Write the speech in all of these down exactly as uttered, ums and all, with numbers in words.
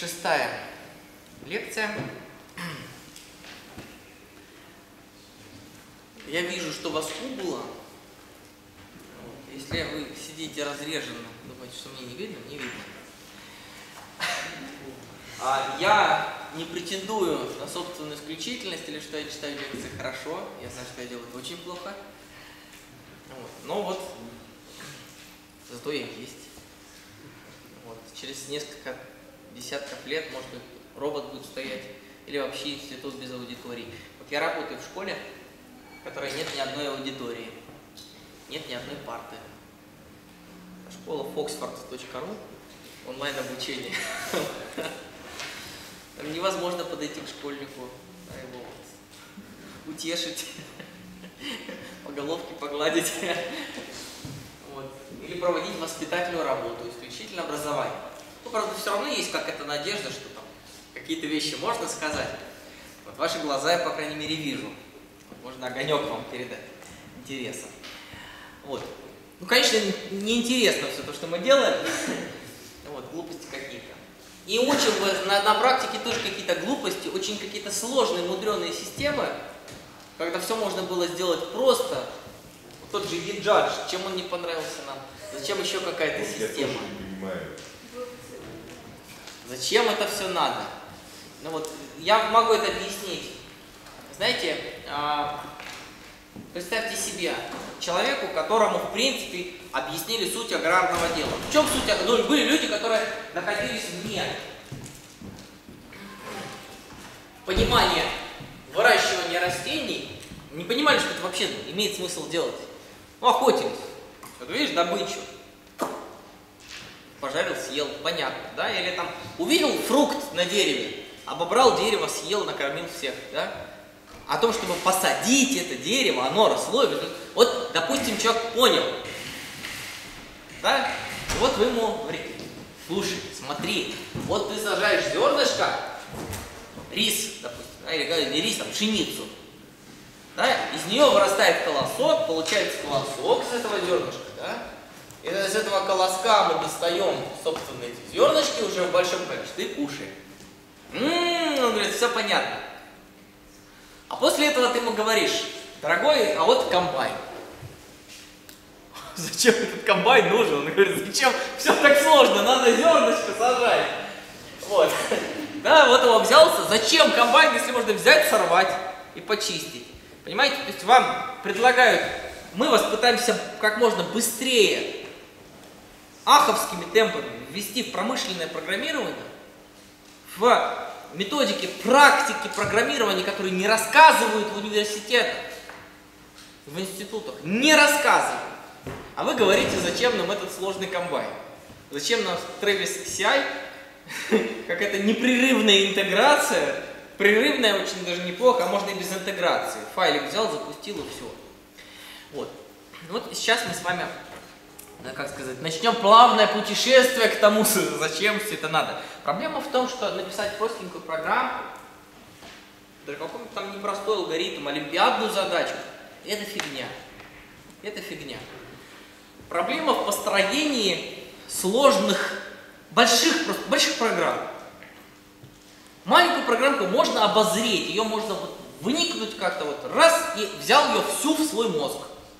шестая лекция. Я вижу, что вас убыло. Если вы сидите разреженно, думаете, что мне не видно, не видно. А я не претендую на собственную исключительность или что я читаю лекции хорошо. Я знаю, что я делаю очень плохо. Вот. Но вот зато я есть. Вот. Через несколько десятков лет, может быть, робот будет стоять или вообще институт без аудитории. Вот я работаю в школе, в которой нет ни одной аудитории, нет ни одной парты. Школа foxford точка ру, онлайн обучение. Там невозможно подойти к школьнику, да, его вот утешить, по головке погладить, вот. Или проводить воспитательную работу, исключительно образование. Ну, правда, все равно есть какая-то надежда, что там какие-то вещи можно сказать. Вот ваши глаза я, по крайней мере, вижу. Можно огонек вам передать. Интересно. Вот. Ну, конечно, неинтересно все то, что мы делаем. Вот, глупости какие-то. И учим на, на практике тоже какие-то глупости, очень какие-то сложные, мудреные системы, когда все можно было сделать просто. Тот же eJudge, чем он не понравился нам? Зачем еще какая-то система? Зачем это все надо? Ну вот, я могу это объяснить. Знаете, представьте себе человеку, которому, в принципе, объяснили суть аграрного дела. В чем суть? Ну, были люди, которые находились вне понимания выращивания растений, не понимали, что это вообще имеет смысл делать. Ну, охотились. Вот видишь, добычу. Пожарил, съел, понятно, да? Или там увидел фрукт на дереве, обобрал дерево, съел, накормил всех, да? О том, чтобы посадить это дерево, оно росло. Вот, допустим, человек понял, да? И вот вы ему говорите: слушай, смотри, вот ты сажаешь зернышко, рис, допустим, да, или не рис, а пшеницу, да? Из нее вырастает колосок, получается колосок из этого зернышка, да? И из этого колоска мы достаем, собственно, эти зернышки уже в большом количестве и кушаем. М-м-м, он говорит, все понятно. А после этого ты ему говоришь: дорогой, а вот комбайн. Зачем этот комбайн нужен? Он говорит: зачем? Все так сложно, надо зернышко сажать. Вот. Да, вот его взялся. Зачем комбайн, если можно взять, сорвать и почистить? Понимаете? То есть вам предлагают, мы вас пытаемся как можно быстрее, аховскими темпами ввести в промышленное программирование, в методики, практики программирования, которые не рассказывают в университетах, в институтах, не рассказывают. А вы говорите, зачем нам этот сложный комбайн? Зачем нам Travis си ай? Какая-то непрерывная интеграция, прерывная очень даже неплохо, а можно и без интеграции. Файлик взял, запустил и все. Вот. Вот сейчас мы с вами, как сказать, начнем плавное путешествие к тому, зачем все это надо. Проблема в том, что написать простенькую программку, даже какой-то там непростой алгоритм, олимпиадную задачу, это фигня. Это фигня. Проблема в построении сложных, больших, просто больших программ. Маленькую программку можно обозреть, ее можно вот выникнуть как-то вот раз и взял ее всю в свой мозг.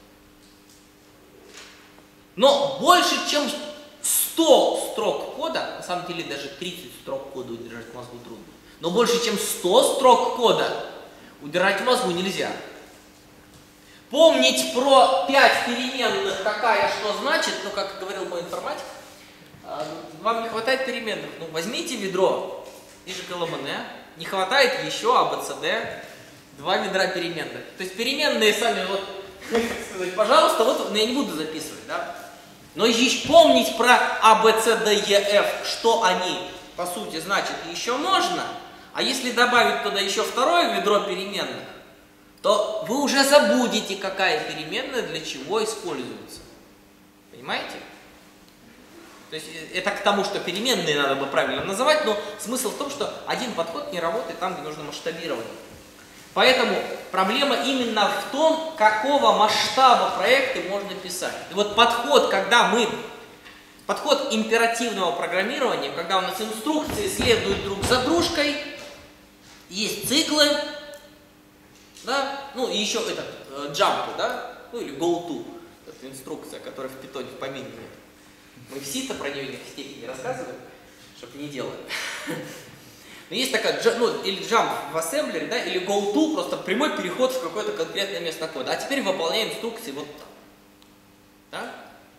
Но больше, чем сто строк кода, на самом деле даже тридцать строк кода удержать в мозгу трудно, но больше, чем сто строк кода удержать в мозгу нельзя. Помнить про пять переменных, какая что значит, ну, как говорил мой информатик, вам не хватает переменных. Ну, возьмите ведро и же КЛМН, не хватает еще А, Б, С, Д, два ведра переменных. То есть переменные сами, вот, как сказать, пожалуйста, вот я не буду записывать, да? Но еще помнить про А, Б, С, Д, Е, Ф, что они, по сути, значит, еще можно. А если добавить туда еще второе ведро переменных, то вы уже забудете, какая переменная для чего используется. Понимаете? То есть это к тому, что переменные надо бы правильно называть, но смысл в том, что один подход не работает там, где нужно масштабирование. Поэтому проблема именно в том, какого масштаба проекты можно писать. И вот подход, когда мы подход императивного программирования, когда у нас инструкции следуют друг за дружкой, есть циклы, да, ну и еще этот э, jump, да, ну или go to, это инструкция, которая в питоне в помине нет. Мы в сито про нее в степени рассказываем, чтобы не делали. Но есть такая, ну, или jump в ассемблере, да, или go to, просто прямой переход в какое-то конкретное место кода. А теперь выполняем инструкции вот так. Да?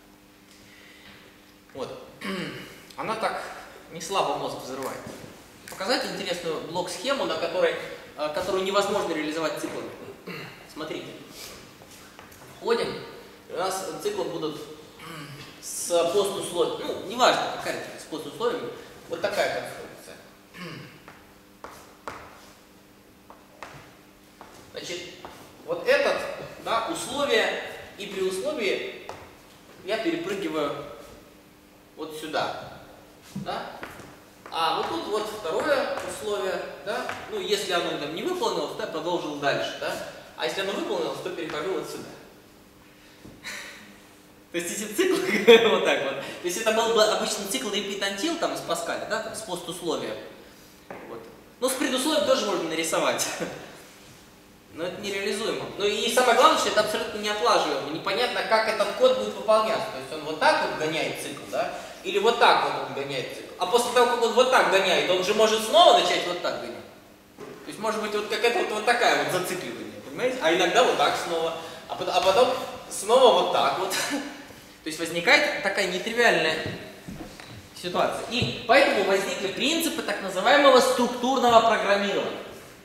Вот. Она так не слабо мозг взрывает. Показать интересную блок-схему, на которой, которую невозможно реализовать циклами. Смотрите. Входим, и у нас циклы будут с пост-условиями. Ну, неважно, какая с пост-условиями. Вот такая конструкция. Значит, вот этот, да, условие, и при условии я перепрыгиваю вот сюда, да? А вот тут вот второе условие, да? Ну, если оно там не выполнилось, то я продолжил дальше, да? А если оно выполнилось, то перехожу вот сюда. То есть эти циклы вот так вот. То есть это был бы обычный цикл repeat until там из Паскаля, да, там, с постусловием. Вот. Ну, с предусловием тоже можно нарисовать. Но это нереализуемо. Ну и самое главное, что это абсолютно неотлаживаемо. Непонятно, как этот код будет выполняться. То есть он вот так вот гоняет цикл, да? Или вот так вот он гоняет цикл. А после того, как он вот так гоняет, он же может снова начать вот так гонять. То есть может быть вот какая-то вот, вот такая вот зацикливание, понимаете? А иногда вот так снова. А потом, а потом снова вот так вот. То есть возникает такая нетривиальная ситуация. И поэтому возникли принципы так называемого структурного программирования.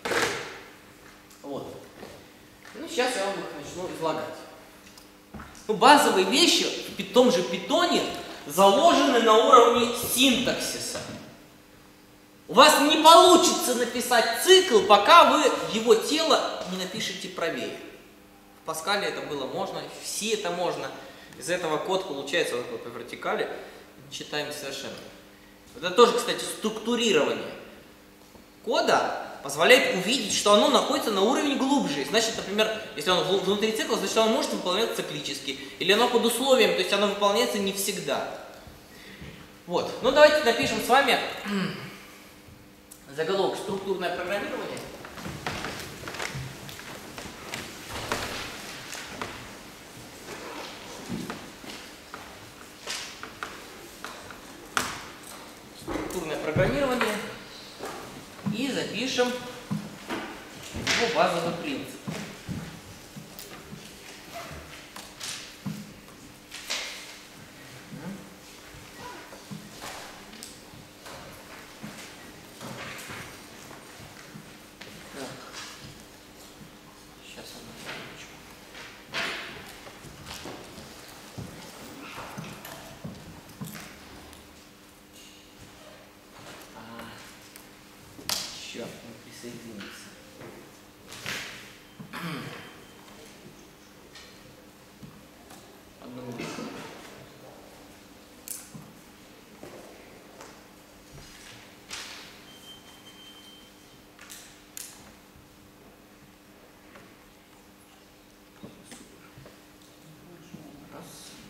Вот. Ну, сейчас я вам их начну излагать. Ну, базовые вещи в том же питоне заложены на уровне синтаксиса. У вас не получится написать цикл, пока вы его тело не напишете правее. В Паскале это было можно, в Си это можно. Из этого код получается вот такой по вертикали. Читаем совершенно. Это тоже, кстати, структурирование кода позволяет увидеть, что оно находится на уровне глубже. Значит, например, если оно внутри цикла, значит, оно может выполняться циклически. Или оно под условием, то есть оно выполняется не всегда. Вот. Ну, давайте напишем с вами заголовок «Структурное программирование». Структурное программирование. И запишем его базовый принцип. Так. Сейчас одну секундочку. Еще мы присоединимся. Одну минуту. Раз.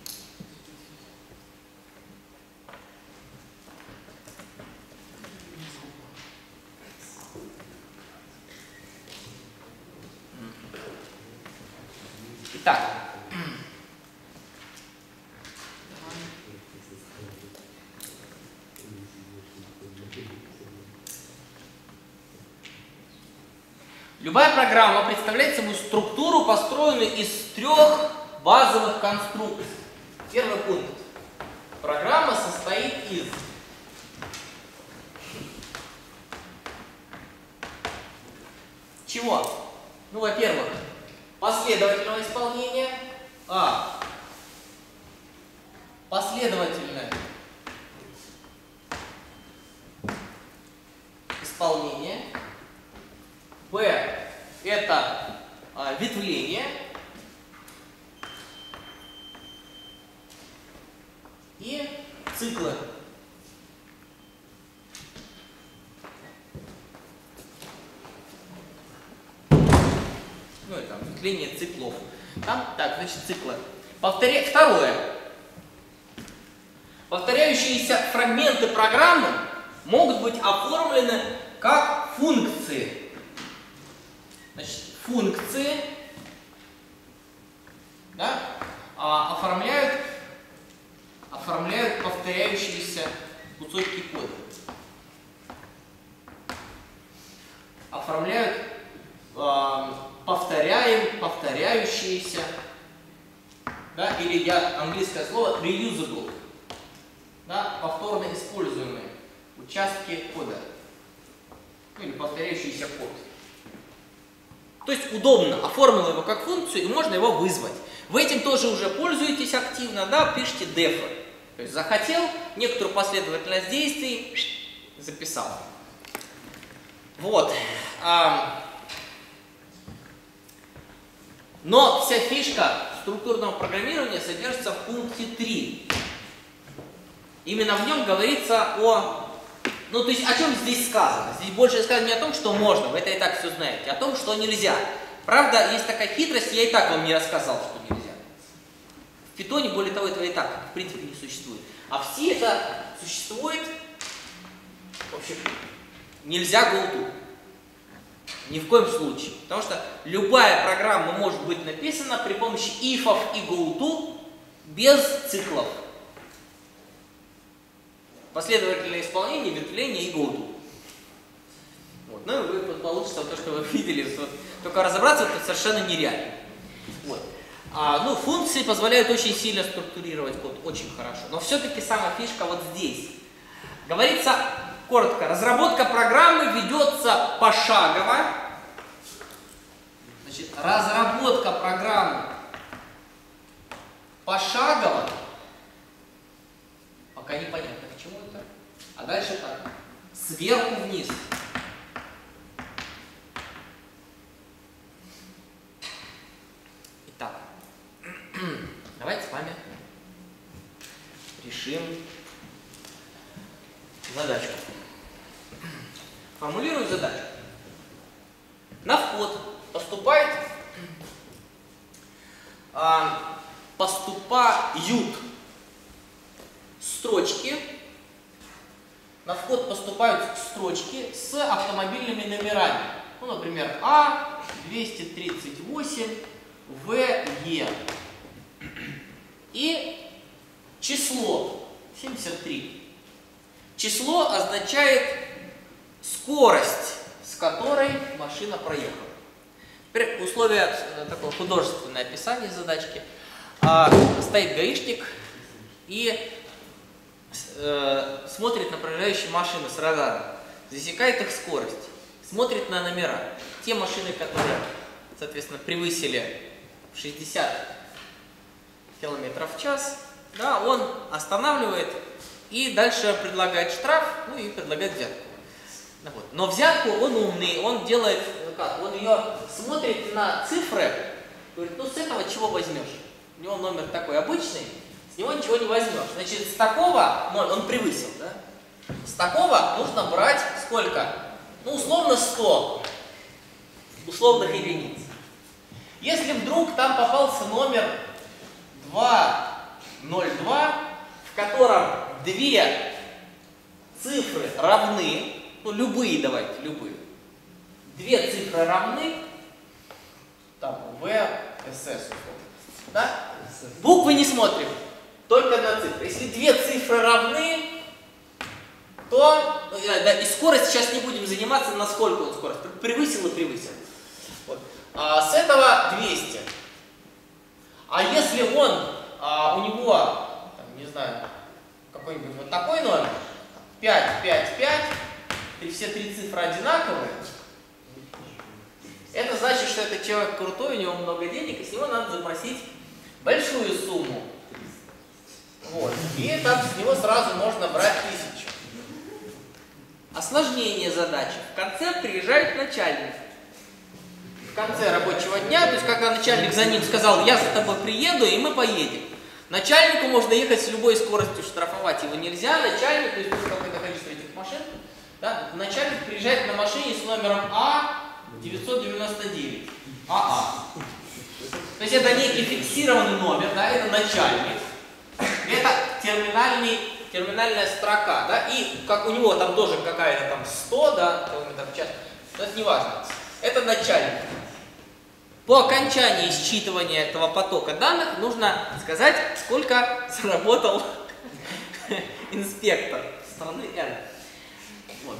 Итак, любая программа представляет собой структуру, построенную из трех базовых конструкций. Первый пункт. Программа состоит из чего? Ну, во-первых, последовательного исполнения. А. Последовательное исполнение. Б. Это а, ветвление. И циклы. Ну, это ветвление циклов. Там, так, значит, циклы. Повторяю. Второе. Повторяющиеся фрагменты программы могут быть оформлены как функции. Значит, функции, да, а, оформляют, оформляют повторяющиеся кусочки кода. Оформляют э, повторяем, повторяющиеся, да, или я английское слово reusable, да, повторно используемые участки кода, ну, или повторяющийся код. То есть удобно, оформил его как функцию, и можно его вызвать. Вы этим тоже уже пользуетесь активно, да, пишите дефы. То есть захотел, некоторую последовательность действий записал. Вот. Но вся фишка структурного программирования содержится в пункте три. Именно в нем говорится о... Ну, то есть, о чем здесь сказано? Здесь больше сказано не о том, что можно, вы это и так все знаете, а о том, что нельзя. Правда, есть такая хитрость, я и так вам не рассказал, что нельзя. В питоне, более того, этого и так, в принципе, не существует. А в C это существует, в общем, нельзя GoTo. Ни в коем случае. Потому что любая программа может быть написана при помощи ифов и GoTo без циклов. Последовательное исполнение, ветвление и GoTo. Вот. Ну и вы, получится то, что вы видели. Вот. Только разобраться это совершенно нереально. Вот. А, ну, функции позволяют очень сильно структурировать код, очень хорошо. Но все-таки самая фишка вот здесь. Говорится коротко, разработка программы ведется пошагово. Значит, разработка программы пошагово. Пока непонятно, к чему это. А дальше так. Сверху вниз. Итак, давайте с вами решим задачку. Формулирую задачу. На вход поступает, а, поступают строчки. На вход поступают строчки с автомобильными номерами. Ну, например, А двести тридцать восемь В Е. И число семьдесят три. Число означает скорость, с которой машина проехала. Теперь условие такое художественное описание задачки. А, стоит гаишник и э, смотрит на проезжающие машины с радара, засекает их скорость, смотрит на номера. Те машины, которые, соответственно, превысили шестьдесят километров в час, да, он останавливает и дальше предлагает штраф, ну и предлагает взятку. Вот. Но взятку он умный, он делает как? Он ее смотрит на цифры, говорит, ну с этого чего возьмешь? У него номер такой обычный, с него ничего не возьмешь. Значит, с такого, он превысил, да? С такого нужно брать сколько? Ну, условно сто условных единиц. Если вдруг там попался номер два ноль два, в котором две цифры равны, ну, любые давайте, любые, две цифры равны, там, В, СС, да? Буквы не смотрим, только на цифры. Если две цифры равны, то, да, и скорость сейчас не будем заниматься, насколько он скорость, превысил и превысил. Вот. А, с этого двести. А если он, а, у него, там, не знаю, какой-нибудь вот такой номер, пять, пять, пять, и все три цифры одинаковые, это значит, что этот человек крутой, у него много денег, и с него надо запросить большую сумму. Вот. И там с него сразу можно брать тысячу. Осложнение задачи. В конце приезжает начальник. В конце рабочего дня, то есть когда начальник за ним сказал, я за тобой приеду, и мы поедем. Начальнику можно ехать с любой скоростью, штрафовать его нельзя. Начальник, то есть какое-то количество этих машин, да, начальник приезжает на машине с номером А девятьсот девяносто девять. АА. То есть это некий фиксированный номер, да, это начальник. Это терминальный терминальная строка, да, и как у него там тоже какая-то там сто, да, километров в час, но это не важно. Это начальник. По окончании считывания этого потока данных нужно сказать, сколько заработал инспектор страны N. Вот.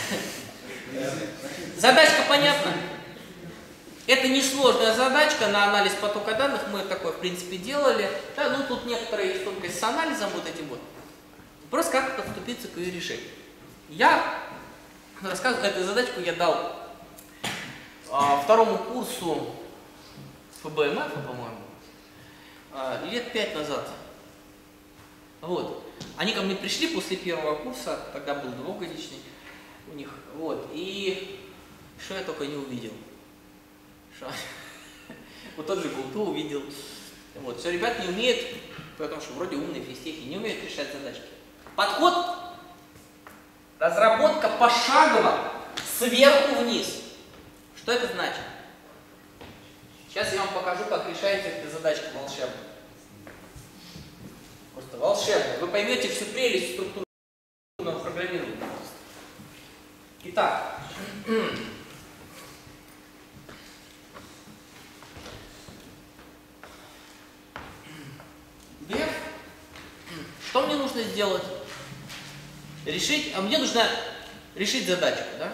Задачка понятна? Это несложная задачка на анализ потока данных, мы такое в принципе делали. Да, ну тут некоторые есть тонкости с анализом вот этим вот. Просто как подступиться к ее решению. Я рассказываю, эту задачку я дал а, второму курсу эф бэ эм эф, по-моему, а, лет пять назад. Вот. Они ко мне пришли после первого курса, тогда был двухгодичный у них. Вот. И что я только не увидел. Что? Вот тот же Гулту увидел. Вот. Все, ребят не умеют, потому что вроде умные физтехи, не умеют решать задачки. Подход, разработка пошагово, сверху вниз. Что это значит? Сейчас я вам покажу, как решается эта задачка волшебно. Просто волшебно. Вы поймете всю прелесть структурного программирования. Итак. Вверх. Что мне нужно сделать? Решить, а мне нужно решить задачку, да?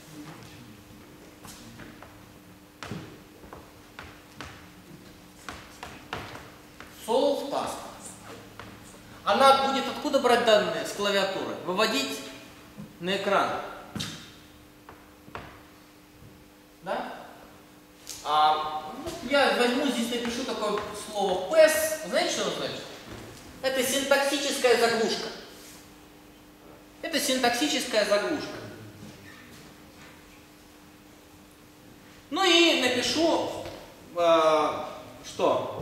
Solve task. Она будет откуда брать данные? С клавиатуры. Выводить на экран. Да? А, ну, я возьму здесь, напишу такое слово pass. Знаете, что оно значит? Это синтаксическая заглушка. Это синтаксическая заглушка. Ну и напишу, э, что?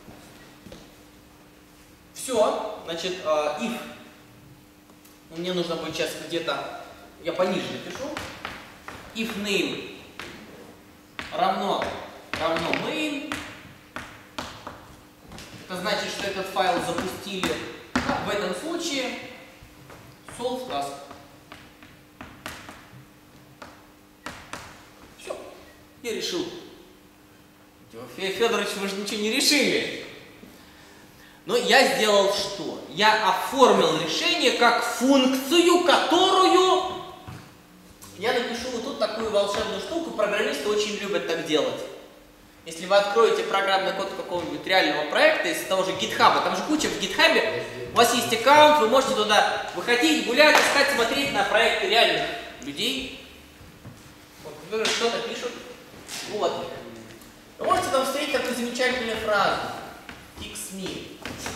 Все, значит, э, if. Мне нужно будет сейчас где-то, я пониже напишу. If name равно, равно main. Это значит, что этот файл запустили. В этом случае solve task. Все, я решил. Федорович, вы же ничего не решили. Но я сделал что? Я оформил решение как функцию, которую я напишу вот тут такую волшебную штуку. Программисты очень любят так делать. Если вы откроете программный код какого-нибудь реального проекта из того же GitHub, там же куча в GitHub, у вас есть аккаунт, вы можете туда выходить, гулять, искать, смотреть на проекты реальных людей. Вот, что-то пишут. Вот. Вы можете там встретить такую замечательную фразу. Fix me.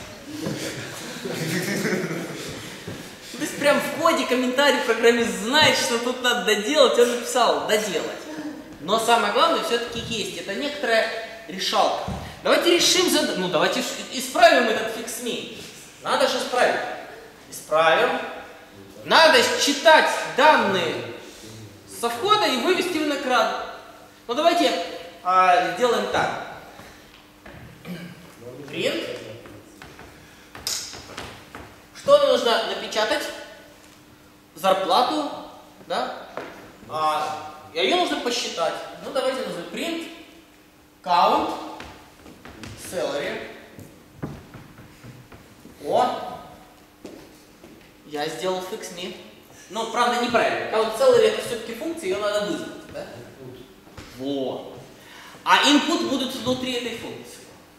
То есть прям в коде комментарий программист знает, что тут надо доделать, он написал доделать. Но самое главное все-таки есть. Это некоторая решалка. Давайте решим задачу. Ну давайте исправим этот fix me. Надо же исправить. Исправим. Надо считать данные со входа и вывести на экран. Ну давайте а, сделаем так. Print. Что мне нужно напечатать? Зарплату, да? А, и ее нужно посчитать. Ну давайте назовем print count salary. О, я сделал fix me. Ну, правда, неправильно. Count salary это все-таки функция, ее надо вызвать, да? Во. А input будут внутри этой функции.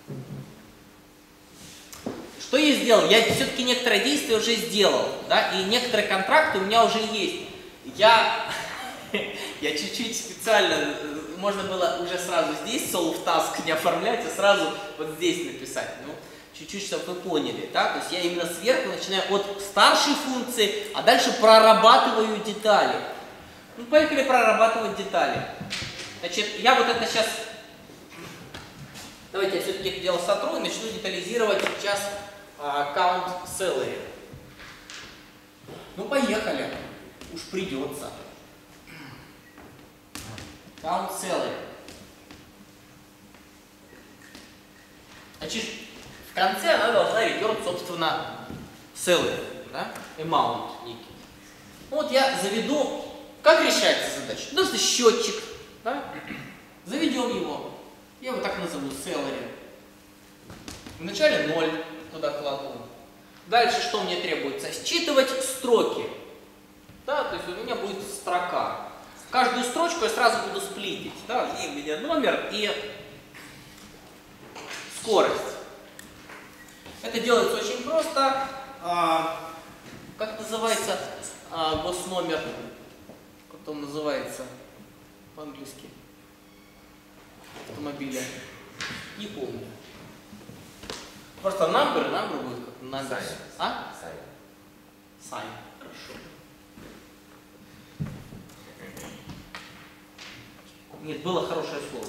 Что я сделал? Я все-таки некоторые действия уже сделал, да, и некоторые контракты у меня уже есть. Я, я чуть-чуть специально, можно было уже сразу здесь solve task не оформлять, а сразу вот здесь написать. Ну, чуть-чуть, чтобы вы поняли, да, то есть я именно сверху начинаю от старшей функции, а дальше прорабатываю детали. Ну, поехали прорабатывать детали. Значит, я вот это сейчас, давайте я все-таки это дело сотру и начну детализировать сейчас uh, count salary. Ну, поехали. Уж придется. Count salary. Значит, в конце она должна return, собственно, salary. да? Amount некий. Вот я заведу, как решается задача? Просто счетчик, да? Заведем его. Я его так назову, salary. Вначале ноль туда кладу. Дальше что мне требуется? Считывать строки. Да, то есть у меня будет строка. Каждую строчку я сразу буду сплитить. Да, и у меня номер и скорость. Это делается очень просто. А, как называется а, госномер? Как он называется по-английски? Автомобиля. Не помню. Просто number, number будет как number. А? Sign. Sign. Хорошо. Нет, было хорошее слово.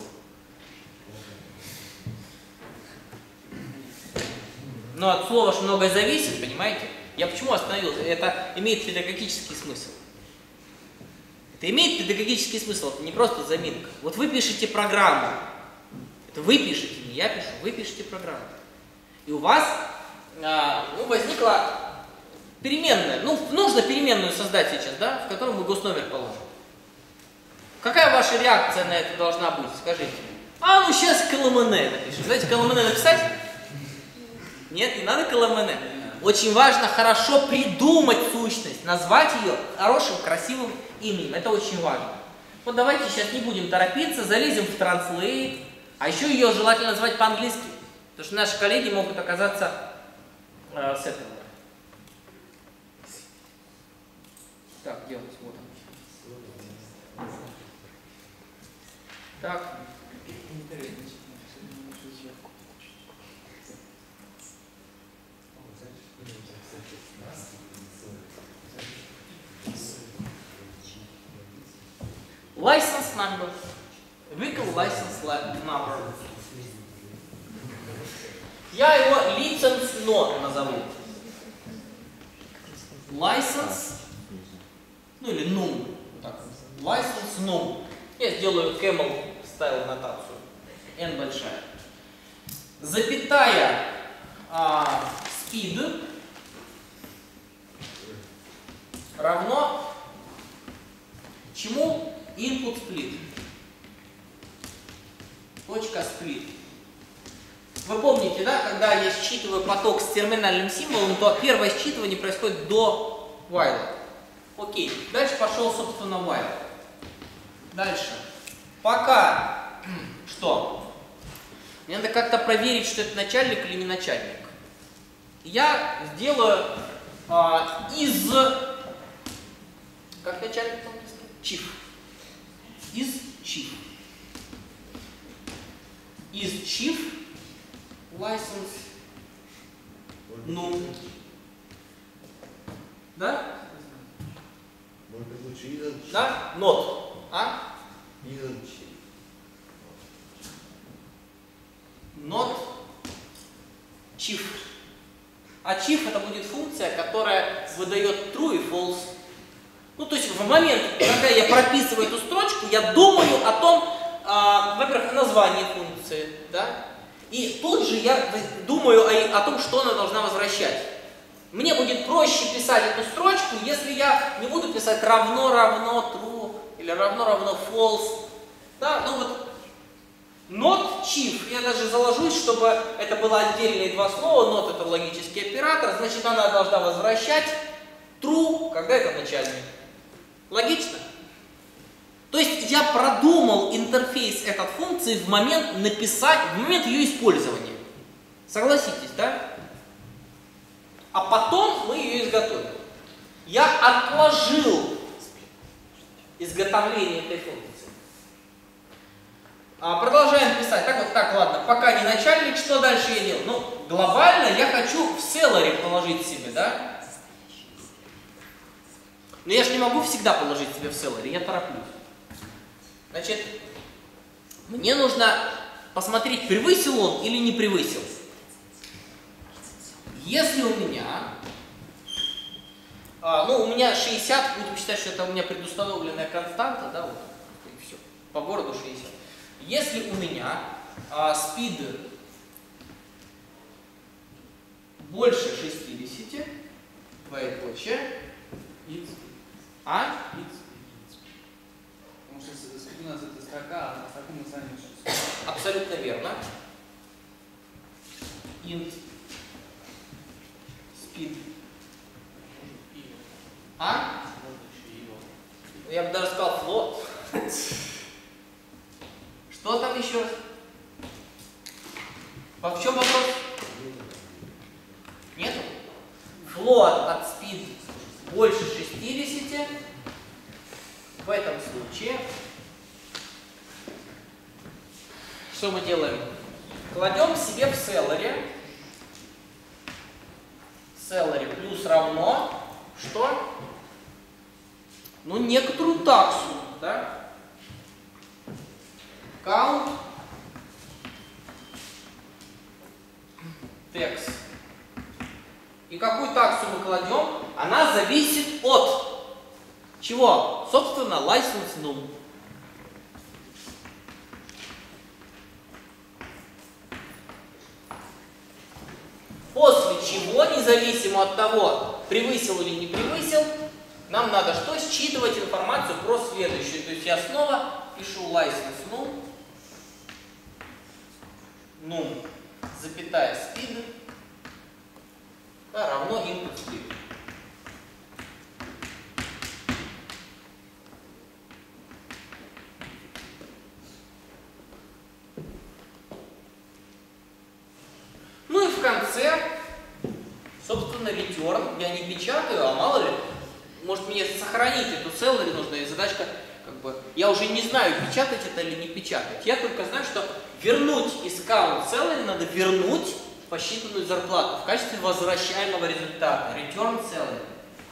Но от слова ж многое зависит, понимаете? Я почему остановился? Это имеет педагогический смысл. Это имеет педагогический смысл, это не просто заминка. Вот вы пишете программу. Это вы пишете, не я пишу, вы пишете программу. И у вас а, ну, возникла переменная. Ну, нужно переменную создать сейчас, да, в которой мы госномер положим. Какая ваша реакция на это должна быть? Скажите. А, ну сейчас КЛМН напишем. Знаете, КЛМН написать? Нет, не надо КЛМН. Очень важно хорошо придумать сущность, назвать ее хорошим, красивым именем. Это очень важно. Вот давайте сейчас не будем торопиться, залезем в Translate. А еще ее желательно назвать по-английски. Потому что наши коллеги могут оказаться э, с этого. Так, делать вот он. Так. License number. Vehicle license number. Я его license no назову. License, ну или num. License num. Я сделаю camel style нотацию. N большая. Запятая а, speed равно чему? Input split. Точка split. Вы помните, да, когда я считываю поток с терминальным символом, то первое считывание происходит до while. Окей. Дальше пошел, собственно, while. Дальше. Пока что? Мне надо как-то проверить, что это начальник или не начальник. Я сделаю а, из... Как начальник по-английски? Chief. Из chief. Из chief license ну. Да? Да? Not. А? Not chief. А chief это будет функция, которая выдает true и false. Ну, то есть в момент, когда я прописываю эту строчку, я думаю о том, а, во-первых, о названии функции, да? И тут же я думаю о, о том, что она должна возвращать. Мне будет проще писать эту строчку, если я не буду писать равно-равно true или равно-равно false. Да? Ну вот not chief, я даже заложусь, чтобы это было отдельные два слова. Not это логический оператор, значит она должна возвращать true, когда это начальник. Логично? То есть я продумал интерфейс этой функции в момент написать, в момент ее использования. Согласитесь, да? А потом мы ее изготовим. Я отложил изготовление этой функции. А, продолжаем писать. Так вот, так, ладно, пока не начальник, что дальше я делаю? Ну, глобально я хочу в salary положить себе, да? Но я же не могу всегда положить себе в salary, я тороплюсь. Значит, мне нужно посмотреть, превысил он или не превысил. Если у меня, а, ну, у меня шестьдесят, будем считать, что это у меня предустановленная константа, да, вот, и все, по городу шестьдесят. Если у меня а, speed больше шестидесяти, двоеточие. Int. А? Int. Потому что speed у нас это строка, а строку мы сами сейчас. Абсолютно верно. Int speed. А? Я бы даже сказал float. Что там еще раз? В чем вопрос? Нету? Float от speed больше шестидесяти. В этом случае что мы делаем? Кладем себе в celery. Celery плюс равно что? Ну, некоторую таксу, да? Count text. И какую таксу мы кладем? Она зависит от чего? Собственно, license num. После чего, независимо от того, превысил или не превысил, нам надо что? Считывать информацию про следующую. То есть я снова пишу license num, num, запятая speed, да, равно input speed. Ну и в конце, собственно, return я не печатаю, а мало ли, может мне сохранить эту celery нужно, и задачка, как бы, я уже не знаю, печатать это или не печатать. Я только знаю, что вернуть из count celery надо вернуть посчитанную зарплату в качестве возвращаемого результата. Return celery.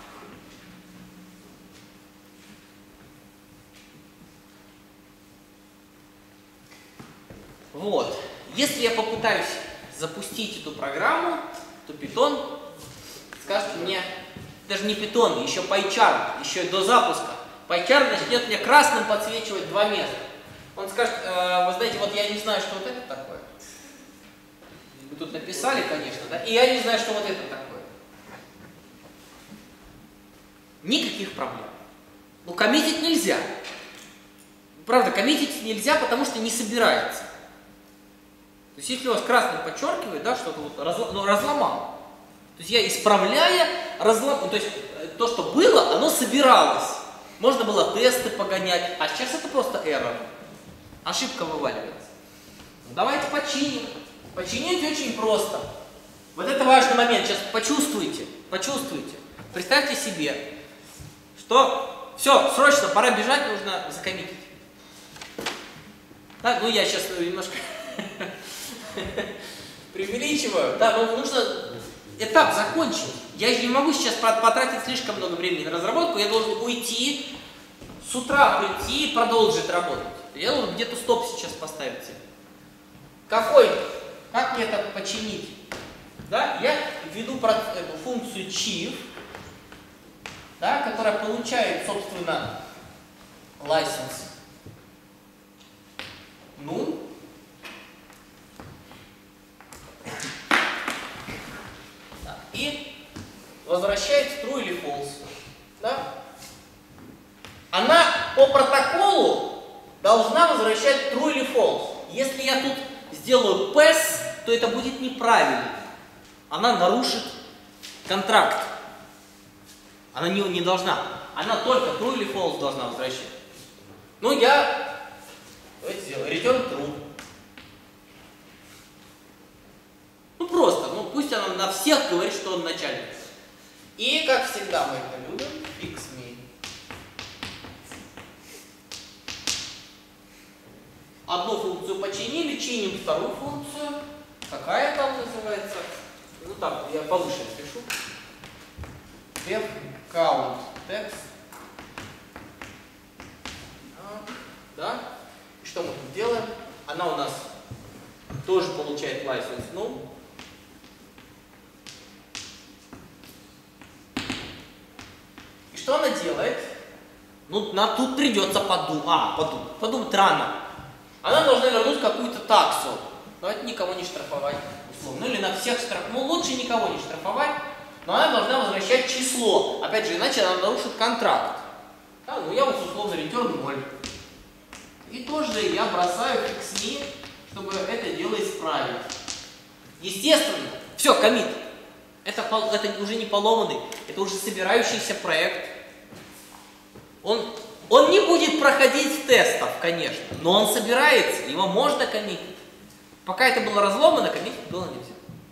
Вот. Если я попытаюсь запустить эту программу, то Python скажет мне, даже не Python, еще PyCharm, еще до запуска. PyCharm начнет мне красным подсвечивать два места. Он скажет, э, вы знаете, вот я не знаю, что вот это такое. Вы тут написали, конечно, да? И я не знаю, что вот это такое. Никаких проблем. Ну, коммитить нельзя. Правда, коммитить нельзя, потому что не собирается. То есть, если у вас красным подчеркивает, да, что-то вот разло, ну, разломал. То есть, я исправляя, разлом, то есть, то, что было, оно собиралось. Можно было тесты погонять, а сейчас это просто error. Ошибка вываливается. Ну, давайте починим. Починить очень просто. Вот это важный момент. Сейчас почувствуйте, почувствуйте. Представьте себе, что все, срочно, пора бежать, нужно закоммитить. Да, ну я сейчас немножко преувеличиваю. Да, но нужно этап закончить. Я же не могу сейчас потратить слишком много времени на разработку. Я должен уйти, с утра прийти и продолжить работать. Я должен где-то стоп сейчас поставить себе. Какой? Как мне это починить? Да, я введу эту функцию chief, да, которая получает, собственно, license. Ну, да, и возвращает true или false. Да? Она по протоколу должна возвращать true или false. Если я тут сделаю pass, то это будет неправильно. Она нарушит контракт. Она не, не должна. Она только true или false должна возвращать. Ну, я давайте сделаю return true. Ну, просто. Ну, пусть она на всех говорит, что он начальник. И, как всегда мы это любим, fix me. Одну функцию починили, чиним вторую функцию. Какая там называется? Ну так, я повыше напишу. Def count text. Да? И что мы тут делаем? Она у нас тоже получает license. Ну. И что она делает? Ну, на, тут придется подумать. А, подумать. Подумать рано. Она должна вернуть какую-то таксу. Давайте никого не штрафовать, условно. Ну или на всех штраф. Ну лучше никого не штрафовать. но она должна возвращать число. Опять же, иначе она нарушит контракт. Да, ну я вот условно return ноль. И тоже я бросаю fixme, чтобы это дело исправить. Естественно, все, коммит. Это, это уже не поломанный, это уже собирающийся проект. Он, он не будет проходить тестов, конечно, но он собирается, его можно коммитить. Пока это было разломано, коммитить было нельзя.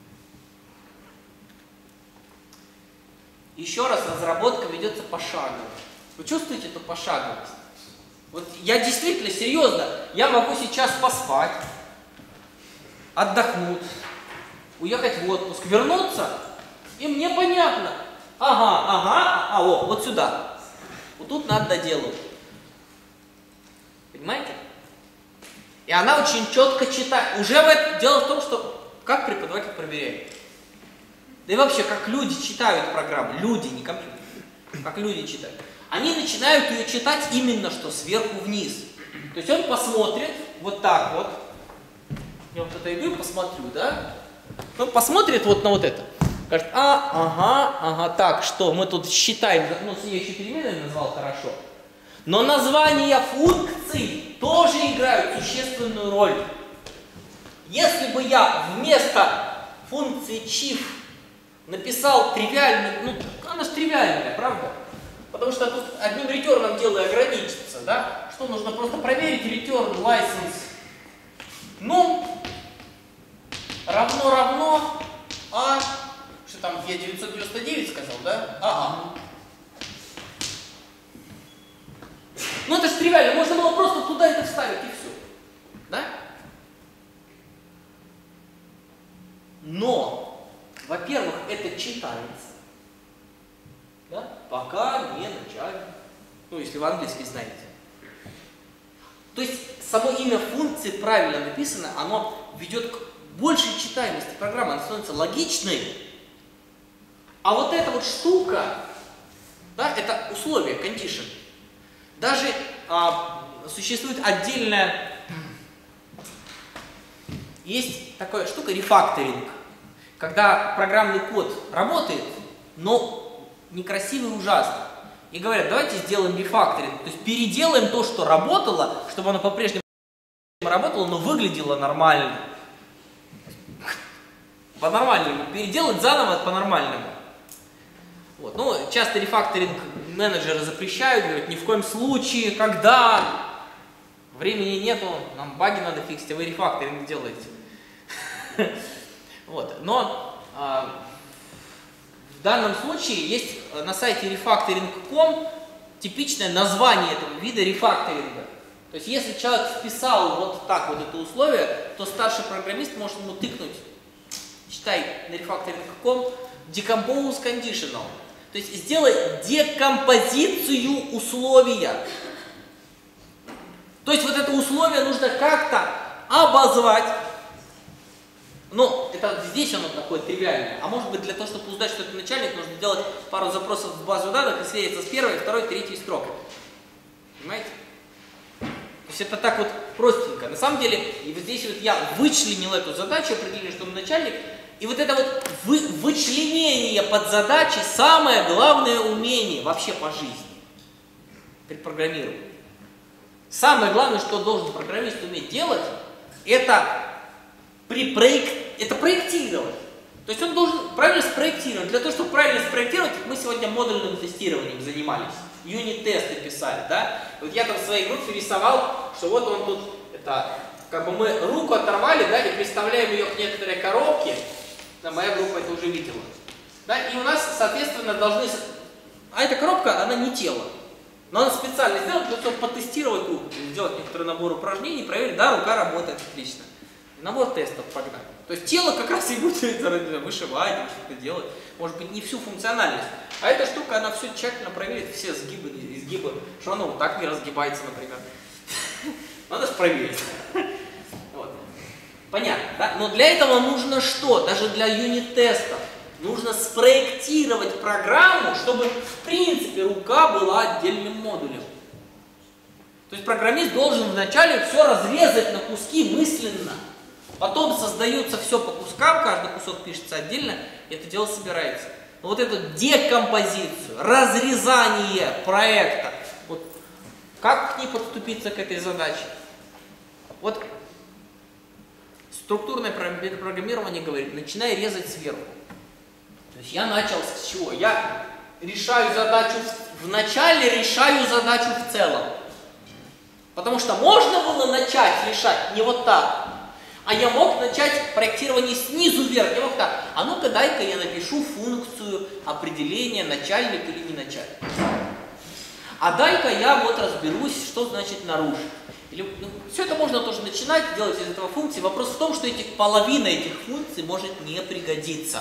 Еще раз, разработка ведется пошагово. Вы чувствуете эту пошаговость? Вот я действительно, серьезно, я могу сейчас поспать, отдохнуть, уехать в отпуск, вернуться, и мне понятно. Ага, ага, а вот, вот сюда. Вот тут надо доделать. Понимаете? И она очень четко читает. Уже в этом... Дело в том, что как преподаватель проверяет. Да и вообще, как люди читают программу. Люди, не компьютер. Как люди читают. Они начинают ее читать именно что сверху вниз. То есть он посмотрит вот так вот. Я вот это иду и посмотрю, да? Он посмотрит вот на вот это. Скажет, а, ага, ага, так, что мы тут считаем, ну, я еще переменной назвал хорошо. Но названия функций тоже играют существенную роль. Если бы я вместо функции chief написал тривиальный, ну, она же тривиальная, правда? Потому что тут одним ретерном дело и ограничится, да? Что нужно просто проверить return license. Ну, равно равно, а, что там, я девятьсот девяносто девять сказал, да? Ага. Ну это же тривиально, можно было просто туда это вставить и все. Да? Но, во-первых, это читается. Да? Пока не начали. Ну, если вы английский знаете. То есть, само имя функции правильно написано, оно ведет к большей читаемости программы, она становится логичной. А вот эта вот штука, да, это условие, condition. Даже а, существует отдельная, есть такая штука рефакторинг, когда программный код работает, но некрасиво и ужасно. И говорят, давайте сделаем рефакторинг, то есть переделаем то, что работало, чтобы оно по-прежнему работало, но выглядело нормально. По-нормальному. Переделать заново по-нормальному. Вот. Ну, часто рефакторинг менеджеры запрещают, говорят, ни в коем случае, когда времени нету, нам баги надо фиксить, а вы рефакторинг делаете. Вот. Но а, в данном случае есть на сайте refactoring точка ком типичное название этого вида рефакторинга. То есть, если человек вписал вот так вот это условие, то старший программист может ему тыкнуть, читай на refactoring точка ком, decompose conditional. То есть, сделай декомпозицию условия. То есть, вот это условие нужно как-то обозвать. Но это здесь оно такое тривиальное. А может быть, для того, чтобы узнать, что это начальник, нужно делать пару запросов в базу данных и свериться с первой, второй, третьей строкой. Понимаете? То есть это так вот простенько. На самом деле, и вот здесь вот я вычленил эту задачу, определил, что он начальник. И вот это вот вы, вычленение под задачи самое главное умение вообще по жизни при программировании. Самое главное, что должен программист уметь делать, это, при проект, это проектировать. То есть он должен правильно спроектировать. Для того, чтобы правильно спроектировать, мы сегодня модульным тестированием занимались. Юнит-тесты писали, да? Вот я там в своей группе рисовал, что вот он тут, это, как бы мы руку оторвали, да, и представляем ее к некоторой коробке. Да, моя группа это уже видела. Да, и у нас, соответственно, должны... А эта коробка, она не тело. Но она специально сделана для того, чтобы потестировать руку, сделать некоторый набор упражнений, проверить, да, рука работает отлично. И набор тестов погнали. То есть тело как раз и будет вышивать, что-то делать. Может быть, не всю функциональность. А эта штука, она все тщательно проверит, все сгибы, изгибы, что оно вот так не разгибается, например. Надо же проверить. Вот. Понятно, да? Но для этого нужно что? Даже для юнит-тестов. Нужно спроектировать программу, чтобы в принципе рука была отдельным модулем. То есть программист должен вначале все разрезать на куски мысленно. Потом создается все по кускам, каждый кусок пишется отдельно, и это дело собирается. вот эту декомпозицию, разрезание проекта, вот как к ней подступиться к этой задаче? Вот структурное программирование говорит, начинай резать сверху. То есть я начал с чего? Я решаю задачу, вначале решаю задачу в целом. Потому что можно было начать решать не вот так, а я мог начать проектирование снизу вверх, не мог так. А ну-ка дай-ка я напишу функцию определения начальник или не начальник. А дай-ка я вот разберусь, что значит наружу. Или, ну, все это можно тоже начинать делать из этого функции. Вопрос в том, что этих, половина этих функций может не пригодиться.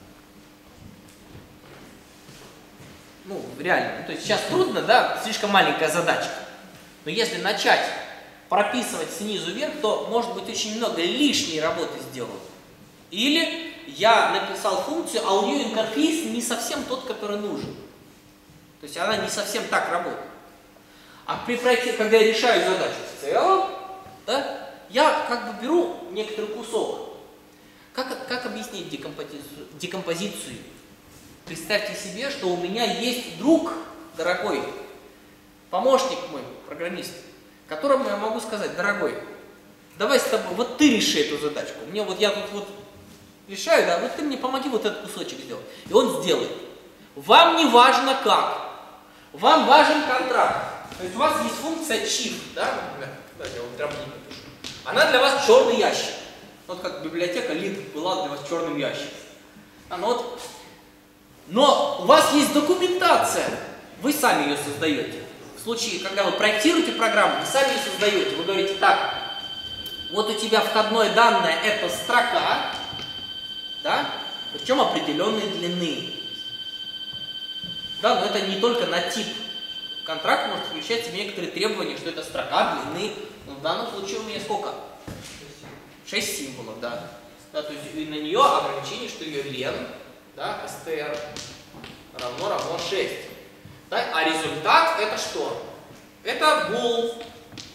Ну, реально. Ну, то есть сейчас трудно, да, слишком маленькая задачка. Но если начать прописывать снизу вверх, то может быть очень много лишней работы сделано. Или я написал функцию, а у нее интерфейс не совсем тот, который нужен. То есть она не совсем так работает. А при проекте, когда я решаю задачу в целом, да, я как бы беру некоторый кусок. Как, как объяснить декомпозицию, декомпозицию? Представьте себе, что у меня есть друг, дорогой, помощник мой, программист, которому я могу сказать: дорогой, давай с тобой, вот ты реши эту задачку. Мне вот я тут вот решаю, да, вот ты мне помоги вот этот кусочек сделать. И он сделает. Вам не важно как. Вам важен контракт. То есть у вас есть функция chief, да, например, давайте я вот прям не напишу. Она для вас черный ящик. Вот как библиотека lib была для вас черным ящиком. А, ну вот. Но у вас есть документация. Вы сами ее создаете. В случае, когда вы проектируете программу, вы сами ее создаете. Вы говорите: так, вот у тебя входное данное это строка, да, причем определенной длины. Да, но это не только на тип. Контракт может включать в себе некоторые требования, что это строка длины. Но в данном случае у меня сколько? шесть символов, да. Да, то есть и на нее ограничение, что ее лен, да, str равно равно шесть. Да, а результат это что? Это bool.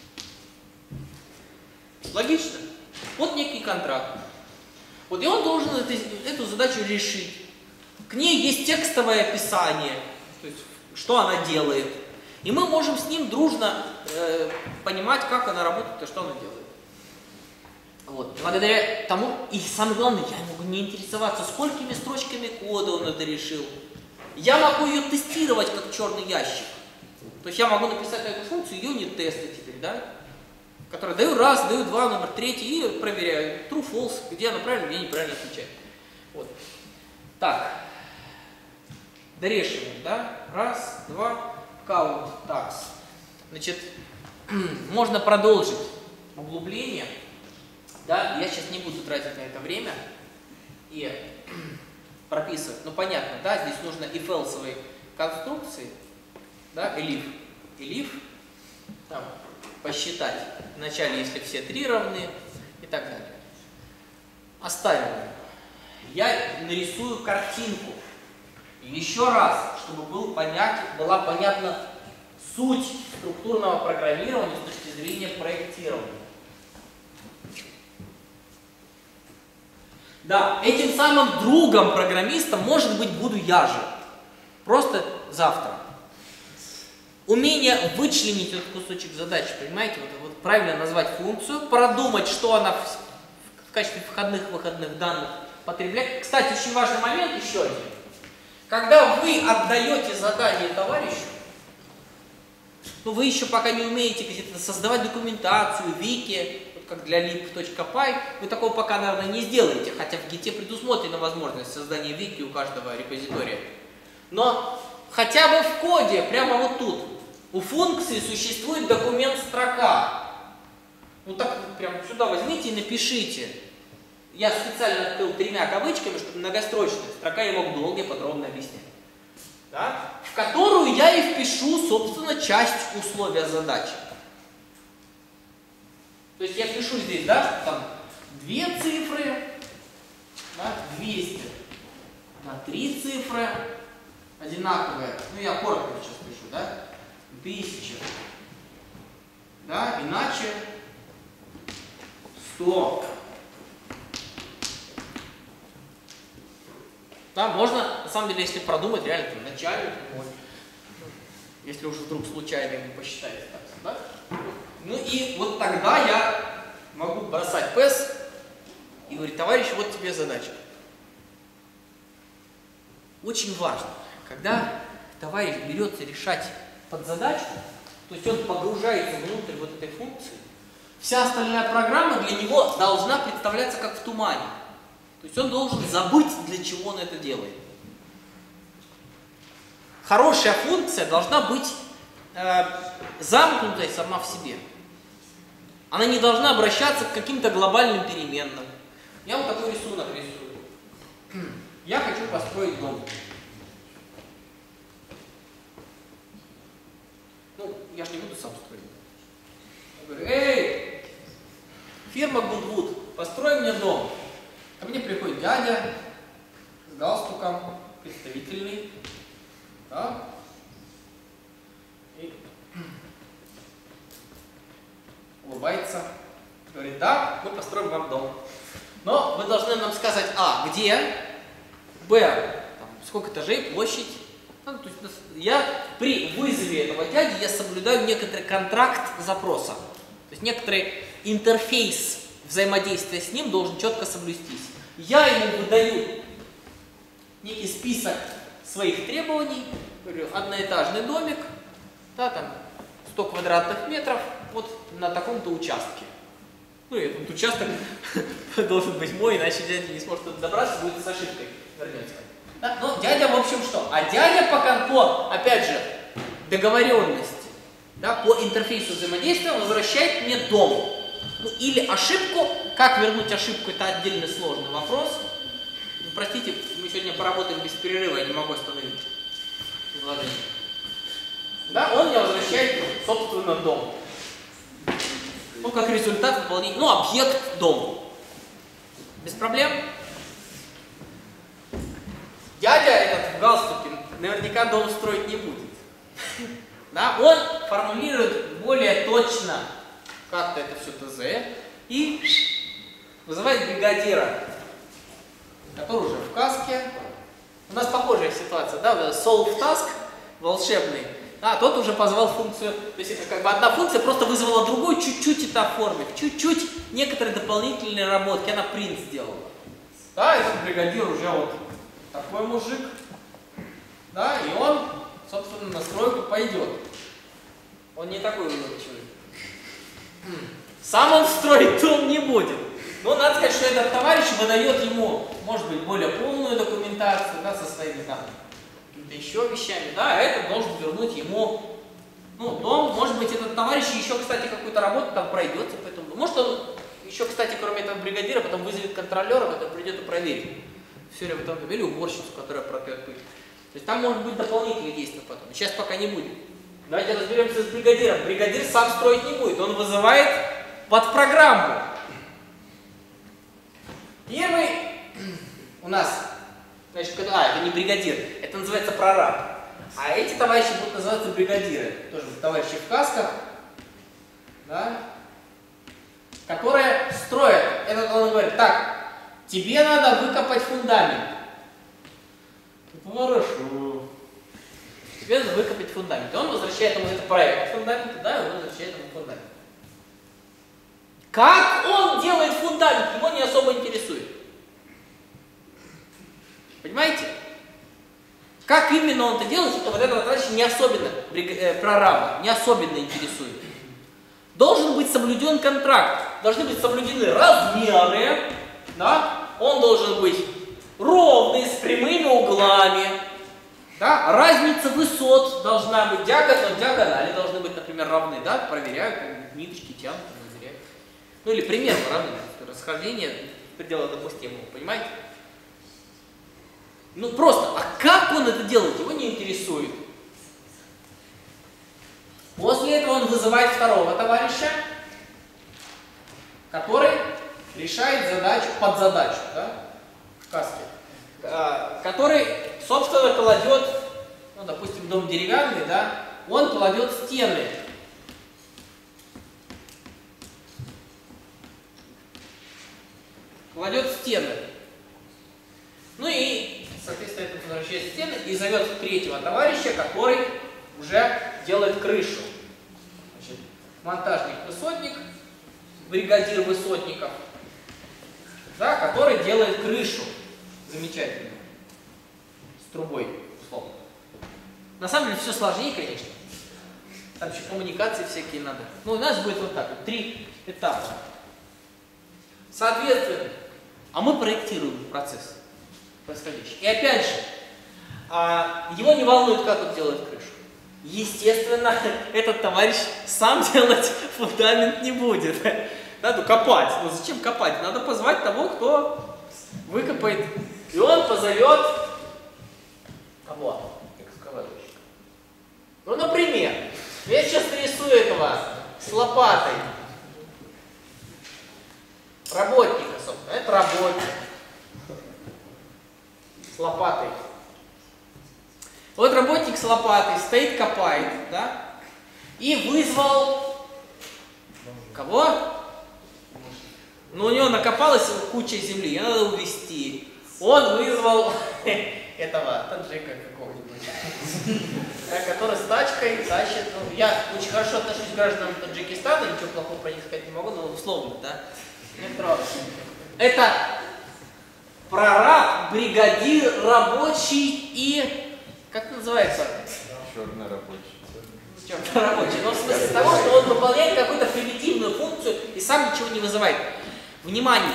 Логично? Вот некий контракт. Вот и он должен это, эту задачу решить. К ней есть текстовое описание, то есть что она делает. И мы можем с ним дружно э, понимать, как она работает и что она делает. Вот. Благодаря тому, и самое главное, я могу не интересоваться, сколькими строчками кода он это решил. Я могу ее тестировать как черный ящик. То есть я могу написать эту функцию юнит-теста теперь, да? Которую даю раз, даю два, номер третий и проверяю true, false, где она правильно, где неправильно отвечает. Вот. Так. Дорешиваем, да? Раз, два, count, tax. Значит, можно продолжить углубление. Да, я сейчас не буду тратить на это время и прописывать. Ну, понятно, да, здесь нужно if-else конструкции, да, elif, elif, там, посчитать вначале, если все три равны и так далее. Оставим. Я нарисую картинку. Еще раз, чтобы был понят, была понятна суть структурного программирования с точки зрения проектирования. Да, этим самым другом программиста, может быть, буду я же. Просто завтра. Умение вычленить этот кусочек задачи, понимаете, вот, вот правильно назвать функцию, продумать, что она в, в качестве входных-выходных данных потребляет. Кстати, очень важный момент еще один. Когда вы отдаете задание товарищу, ну вы еще пока не умеете где-то создавать документацию, вики, вот как для lib.py, вы такого пока, наверное, не сделаете, хотя в гите предусмотрена возможность создания вики у каждого репозитория. Но хотя бы в коде, прямо вот тут, у функции существует документ строка. Ну так прям сюда возьмите и напишите. Я специально открыл тремя кавычками, чтобы многострочная строка, я мог долго и подробно объяснять. Да? В которую я и впишу, собственно, часть условия задачи. То есть я пишу здесь, да, там две цифры, да, двести, да, три цифры одинаковые, ну я коротко сейчас пишу, да, тысяча, да, иначе сто. Да, можно, на самом деле, если продумать, реально там начальник мой, если уже вдруг случайно ему посчитается так, да? Ну и вот тогда я могу бросать пэс и говорить: товарищ, вот тебе задача. Очень важно, когда товарищ берется решать подзадачку, то есть он погружается внутрь вот этой функции, вся остальная программа для него должна представляться как в тумане. То есть он должен забыть, для чего он это делает. Хорошая функция должна быть э, замкнутой сама в себе. Она не должна обращаться к каким-то глобальным переменным. Я вот такой рисунок рисую. Я хочу построить дом. Ну, я же не буду сам строить. Я говорю: эй, фирма Гудвуд, построй мне дом. Ко мне приходит дядя с галстуком, представительный, да? И улыбается, говорит: да, мы построим вам дом. Но вы должны нам сказать: а, где, б, там, сколько этажей, площадь. Ну, то есть я при вызове этого дяди я соблюдаю некоторый контракт запроса. То есть некоторый интерфейс взаимодействия с ним должен четко соблюстись. Я ему выдаю некий список своих требований, говорю: одноэтажный домик, да, там сто квадратных метров, вот на таком-то участке. Ну и этот участок должен быть мой, иначе дядя не сможет туда добраться, будет с ошибкой, вернется. Да? Но дядя, в общем, что? А дядя пока по, опять же, договоренности, да, по интерфейсу взаимодействия возвращает мне дом. Ну, или ошибку. Как вернуть ошибку, это отдельный сложный вопрос. Ну, простите, мы сегодня поработаем без перерыва, я не могу остановить изложение. Да, он мне возвращает, собственно, дом. Ну, как результат выполнения, ну, объект дом. Без проблем. Дядя этот в галстуке наверняка дом строить не будет. Да, он формулирует более точно как-то это все ТЗ и вызывает бригадира, который уже в каске. У нас похожая ситуация, да, solve task волшебный. А тот уже позвал функцию, то есть это как бы одна функция просто вызвала другую, чуть-чуть это оформив, чуть-чуть некоторые дополнительные работки, она принт сделала. Да, этот бригадир уже вот такой мужик, да, и он, собственно, на стройку пойдет. Он не такой улыбчивый. Сам он строить дом не будет. Но надо сказать, что этот товарищ выдает ему, может быть, более полную документацию, да, со своими там какими-то еще вещами, да, а этот должен вернуть ему, ну, дом. Может быть, этот товарищ еще, кстати, какую-то работу там пройдется по этому. Может, он еще, кстати, кроме этого бригадира, потом вызовет контролера, который придет и проверит все время в этом доме, или уборщицу, которая протрет пыль. То есть там может быть дополнительные действия потом. Сейчас пока не будет. Давайте разберемся с бригадиром. Бригадир сам строить не будет, он вызывает под программу. Первый у нас, значит, а, это не бригадир, это называется прораб. А эти товарищи будут называться бригадиры. Тоже товарищи в касках, да, которые строят. Этот он говорит: так, тебе надо выкопать фундамент. Хорошо. Тебе надо выкопать фундамент. И он возвращает ему этот проект фундамента, да, и он возвращает ему фундамент. Как он делает фундамент, его не особо интересует. Понимаете? Как именно он это делает, это вот этого товарища не особенно, э, прораба, не особенно интересует. Должен быть соблюден контракт, должны быть соблюдены размеры, да? Он должен быть ровный, с прямыми углами, да? Разница высот должна быть, диагонали, диагонали должны быть, например, равны, да? Проверяют, ниточки тянут, проверяют. Ну или примерно равны, расхождение предела допустимого, понимаете? Ну просто, а как он это делает, его не интересует. После этого он вызывает второго товарища, который решает задачу, подзадачу, да, в каске, который, собственно, кладет, ну, допустим, дом деревянный, да, он кладет стены. Кладет стены. Ну и, соответственно, через стены и зовет третьего товарища, который уже делает крышу. Значит, монтажник-высотник, бригадир высотников, да, который делает крышу. Замечательно. С трубой, условно. На самом деле все сложнее, конечно. Там еще коммуникации всякие надо. Ну, у нас будет вот так вот, три этапа. Соответственно, а мы проектируем процесс происходящий. И опять же, а, его не волнует, как он делает крышу. Естественно, этот товарищ сам делать фундамент не будет. Надо копать. Ну зачем копать? Надо позвать того, кто выкопает. И он позовет кого? Экскаваторщика. Ну, например, я сейчас нарисую этого с лопатой. Работника, собственно. Это работник. С лопатой. Вот работник с лопатой стоит, копает, да? И вызвал кого? Ну, у него накопалась куча земли, ее надо увезти. Он вызвал этого таджика какого-нибудь, который с тачкой тащит. Ну, я очень хорошо отношусь к гражданам Таджикистана, ничего плохого про них сказать не могу, но условно, да? Это прораб, бригадир, рабочий и... Как называется? Черный рабочий. Черный рабочий. Но в смысле того, что он выполняет какую-то примитивную функцию и сам ничего не вызывает. Внимание!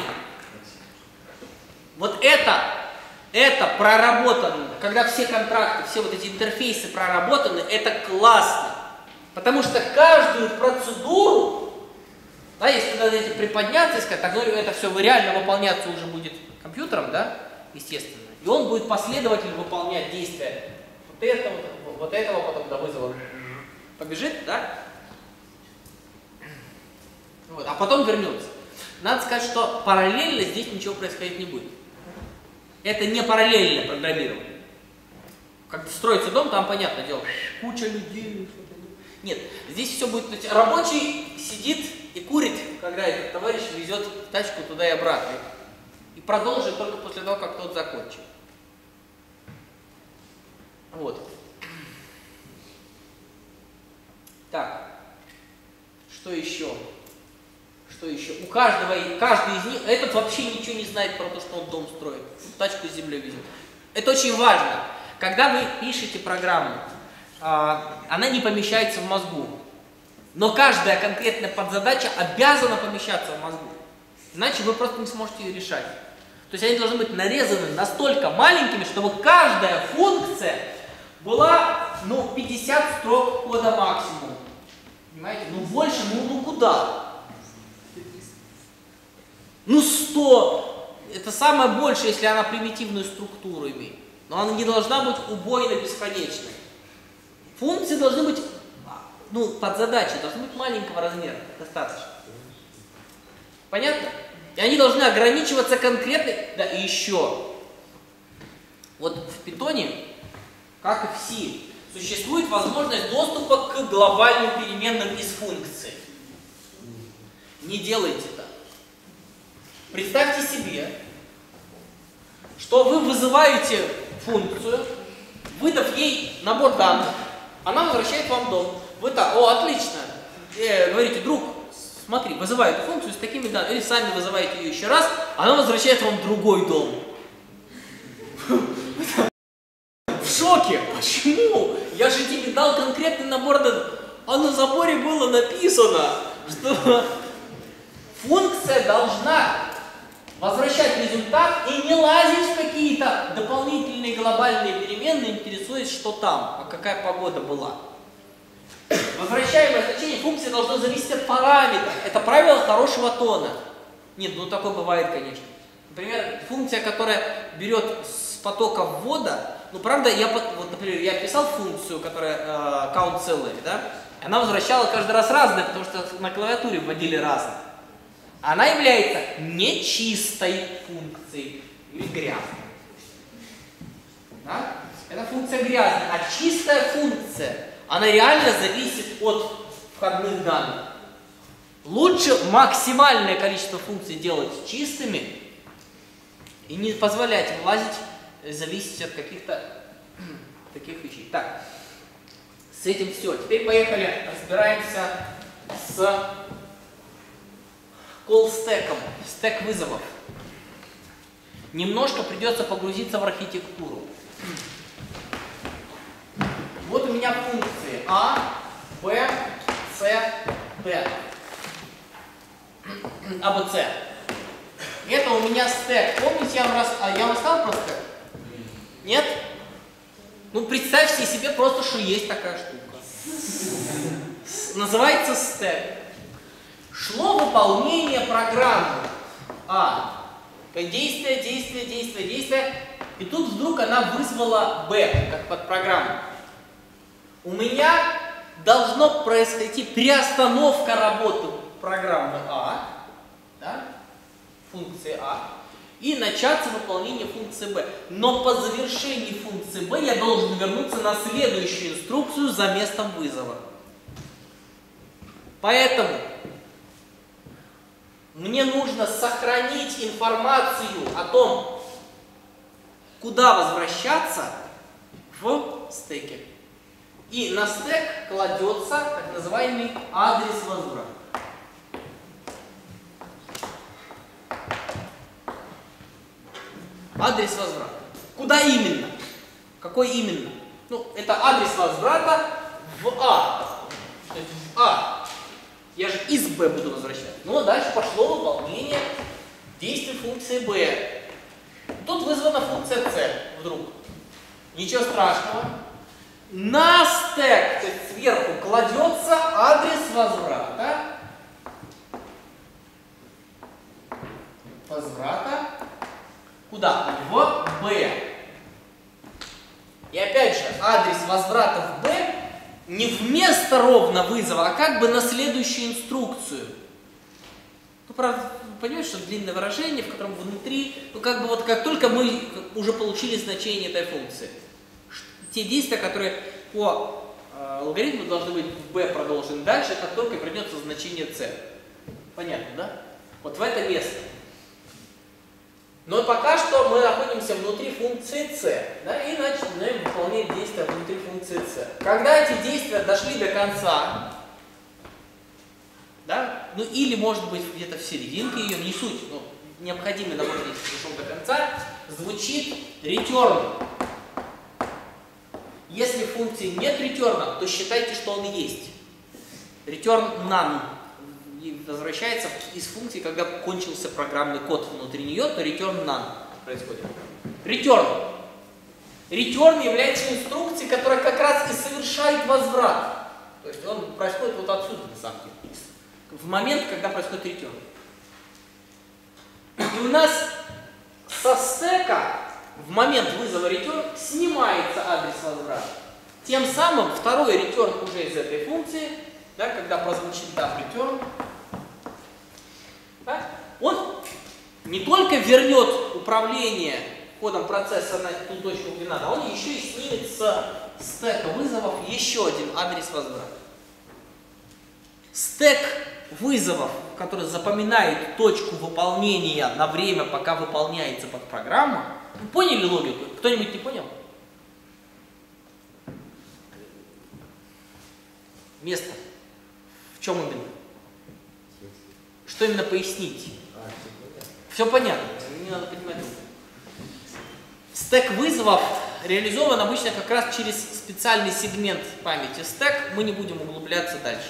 Вот это, это проработано, когда все контракты, все вот эти интерфейсы проработаны, это классно. Потому что каждую процедуру, да, если надо эти приподняться и сказать, так, ну это все реально выполняться уже будет компьютером, да, естественно. И он будет последовательно выполнять действия вот этого, вот этого, потом до вызова побежит, да? Вот, а потом вернется. Надо сказать, что параллельно здесь ничего происходить не будет. Это не параллельное программирование. Как строится дом, там, понятное дело, куча людей. Нет, здесь все будет... Рабочий сидит и курит, когда этот товарищ везет тачку туда и обратно. И продолжит только после того, как тот закончит. Вот. Так. Что еще? Что еще? У каждого, каждый из них, этот вообще ничего не знает про то, что он дом строит. Тачку с землей везет. Это очень важно. Когда вы пишете программу, она не помещается в мозгу. Но каждая конкретная подзадача обязана помещаться в мозгу. Иначе вы просто не сможете ее решать. То есть они должны быть нарезаны настолько маленькими, чтобы каждая функция была, ну, пятьдесят строк кода максимум. Понимаете? Ну, больше, ну, ну куда? Ну, сто. Это самое большее, если она примитивную структуру имеет. Но она не должна быть убойно бесконечной. Функции должны быть, ну, подзадачи должны быть маленького размера. Достаточно. Понятно? И они должны ограничиваться конкретной... Да, и еще. Вот в питоне, как и в C, существует возможность доступа к глобальным переменным из функции. Не делайте так. Представьте себе, что вы вызываете функцию, выдав ей набор данных, она возвращает вам дом. Вы так, о, отлично. Э, говорите, друг, смотри, вызываю эту функцию с такими данными, или сами вызываете ее еще раз, она возвращает вам другой дом. В шоке. Почему? Я же тебе дал конкретный набор данных. А на заборе было написано, что функция должна возвращать результат и не лазить в какие-то дополнительные глобальные переменные, интересуясь, что там, а какая погода была. Возвращаемое значение функции должно зависеть от параметров. Это правило хорошего тона. Нет, ну такое бывает, конечно. Например, функция, которая берет с потока ввода, ну правда, я, вот, например, я писал функцию, которая э, count salary, да? Она возвращала каждый раз разное, потому что на клавиатуре вводили разное. Она является нечистой функцией или грязной. Да? Это функция грязная, а чистая функция, она реально зависит от входных данных. Лучше максимальное количество функций делать чистыми и не позволять им лазить, зависеть от каких-то таких вещей. Так, с этим все. Теперь поехали, разбираемся с колл-стеком, стек вызовов. Немножко придется погрузиться в архитектуру. Вот у меня функции А, Б, С, Д. А, Б, С. Это у меня стек. Помните, я вам, рас... а, я вам рассказал про стек? Нет? Ну, представьте себе просто, что есть такая штука. Называется стек. Шло выполнение программы. А. Действие, действие, действие, действие. И тут вдруг она вызвала Б, как под программу. У меня должно произойти приостановка работы программы А, да, функции А, и начаться выполнение функции Б. Но по завершении функции Б я должен вернуться на следующую инструкцию за местом вызова. Поэтому мне нужно сохранить информацию о том, куда возвращаться в стеке. И на стек кладется так называемый адрес возврата. Адрес возврата. Куда именно? Какой именно? Ну, это адрес возврата в А. То есть в А. Я же из Б буду возвращать. Ну, а дальше пошло выполнение действий функции Б. Тут вызвана функция С вдруг. Ничего страшного. На стек, то есть сверху, кладется адрес возврата. Возврата. Куда? В Б. И опять же, адрес возврата в Б не вместо ровно вызова, а как бы на следующую инструкцию. Ну, правда, понимаешь, что длинное выражение, в котором внутри, ну, как бы вот как только мы уже получили значение этой функции. Те действия, которые по э, алгоритму должны быть в B продолжены дальше, как только вернется значение C. Понятно, да? Вот в это место. Но пока что мы находимся внутри функции C, да, и начинаем выполнять действия внутри функции C. Когда эти действия дошли до конца, да, ну или может быть где-то в серединке ее, не суть, но необходимый набор действий дошел до конца, звучит return. Если в функции нет return, то считайте, что он есть. Return none. И возвращается из функции, когда кончился программный код внутри нее, то return none происходит. Return. Return является инструкцией, которая как раз и совершает возврат. То есть он происходит вот отсюда, на самом деле. В момент, когда происходит return. И у нас со стека в момент вызова return снимается адрес возврата. Тем самым второй return уже из этой функции, да, когда прозвучит да, return, да, он не только вернет управление ходом процесса на ту точку, где надо, он еще и снимет с стека вызовов еще один адрес возврата. Стек вызовов, который запоминает точку выполнения на время, пока выполняется подпрограмма. Вы поняли логику? Кто-нибудь не понял? Место. В чем именно? Что именно пояснить? Все понятно. Не надо понимать. Стек вызовов реализован обычно как раз через специальный сегмент памяти стек. Мы не будем углубляться дальше.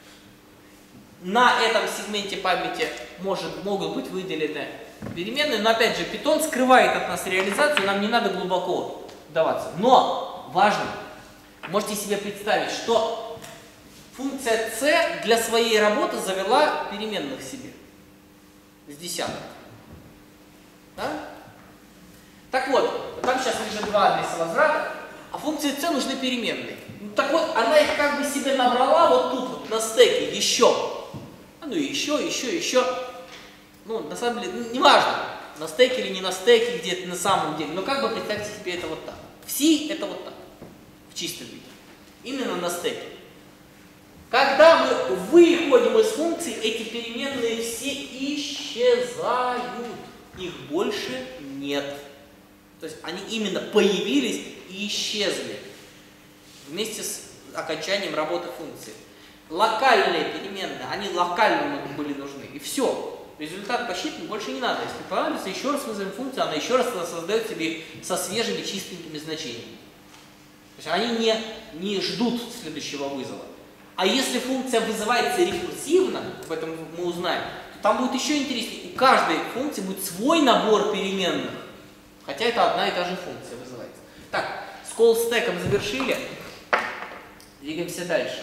На этом сегменте памяти может, могут быть выделены переменные, но опять же Python скрывает от нас реализацию, нам не надо глубоко вдаваться. Но важно, можете себе представить, что функция C для своей работы завела переменных себе с десяток. Да? Так вот, там сейчас лежит два адреса возврата, а функции C нужны переменные. Так вот, она их как бы себе набрала вот тут вот на стеке еще. Ну и еще, еще, еще. Ну, на самом деле, не важно, на стеке или не на стеке, где-то на самом деле. Но как бы представьте себе это вот так. В C это вот так, в чистом виде. Именно на стеке. Когда мы выходим из функции, эти переменные все исчезают. Их больше нет. То есть они именно появились и исчезли вместе с окончанием работы функции. Локальные переменные, они локально были нужны. И все. Результат посчитан больше не надо. Если понадобится, еще раз вызовем функцию, она еще раз создает себе со свежими чистенькими значениями. То есть они не, не ждут следующего вызова. А если функция вызывается рекурсивно, об этом мы узнаем, то там будет еще интереснее. У каждой функции будет свой набор переменных. Хотя это одна и та же функция вызывается. Так, с call-стеком завершили. Двигаемся дальше.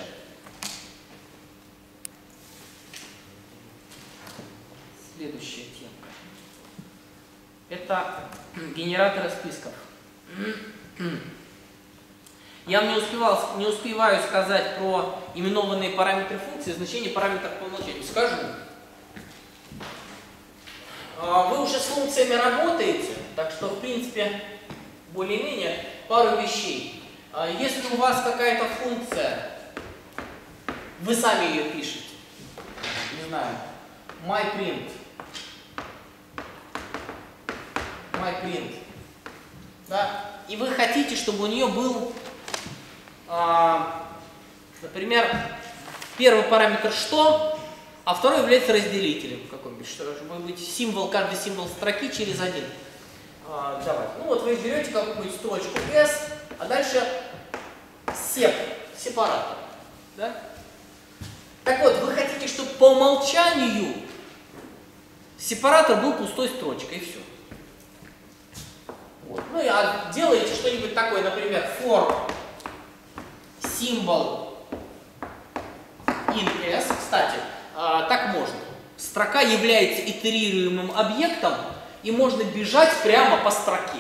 Следующая темка. Это генераторы списков. Я не, успевал, не успеваю сказать про именованные параметры функции, значение параметров по умолчанию. Скажу. Вы уже с функциями работаете, так что, в принципе, более-менее пару вещей. Если у вас какая-то функция, вы сами ее пишете, не знаю, myPrint, myPrint, да, и вы хотите, чтобы у нее был, а, например, первый параметр что, а второй является разделителем какой-нибудь, чтобы быть символ, каждый символ строки через один. А, давайте. Ну вот вы берете какую-нибудь строчку S, а дальше сеп, сепаратор. Да? Так вот, вы хотите, чтобы по умолчанию сепаратор был пустой строчкой, и все. Вот. Ну и а делаете что-нибудь такое, например, for symbol in S. Кстати, а, так можно. Строка является итерируемым объектом, и можно бежать прямо по строке.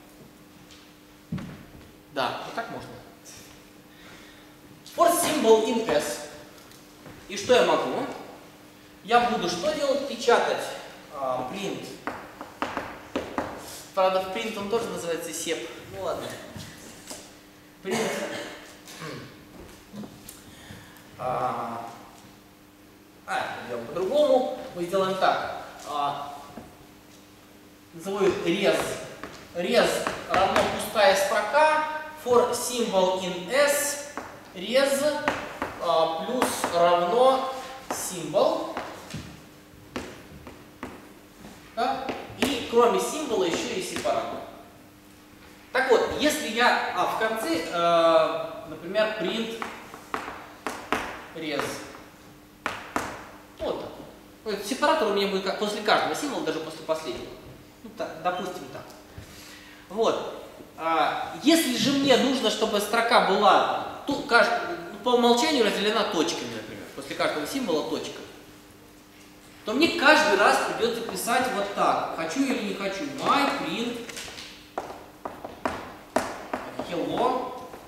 Да, вот так можно. For symbol in S. И что я могу? Я буду что делать? Печатать а, print. Правда, в print он тоже называется сеп. Ну ладно. Print. А, а сделаем по-другому. Мы сделаем так. А, назову res. Res равно пустая строка. For symbol in S. Res а, плюс равно символ. Да? И кроме символа еще и сепаратор. Так вот, если я а, в конце, э, например, print res. Вот так. Вот, сепаратор у меня будет как после каждого символа, даже после последнего. Ну, так, допустим так. Вот. А, если же мне нужно, чтобы строка была ту, кажд... по умолчанию разделена точками, например, после каждого символа точка, то мне каждый раз придется писать вот так. Хочу или не хочу. myPrint hello.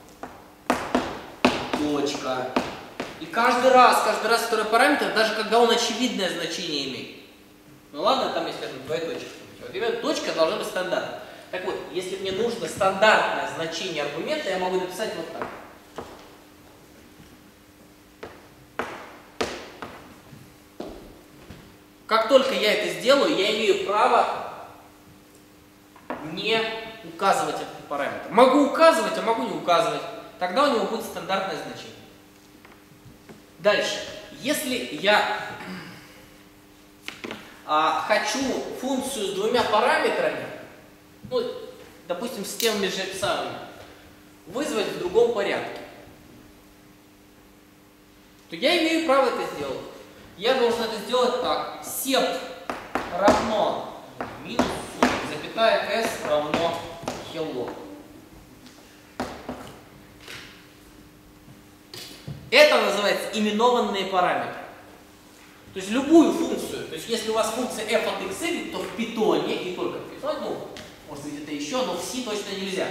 Точка. И каждый раз, каждый раз второй параметр, даже когда он очевидное значение имеет. Ну ладно, там есть, скажем, двоеточие. Вот именно точка должна быть стандартной. Так вот, если мне нужно стандартное значение аргумента, я могу написать вот так. Как только я это сделаю, я имею право не указывать этот параметр. Могу указывать, а могу не указывать. Тогда у него будет стандартное значение. Дальше. Если я а, хочу функцию с двумя параметрами, ну, допустим, с теми же самыми, вызвать в другом порядке, то я имею право это сделать. Я должен это сделать так. Сеп равно минус запятая s равно hello. Это называется именованные параметры. То есть любую функцию, то есть если у вас функция f от x, y, то в питоне, и только в питоне, ну, может быть это еще, но в C точно нельзя.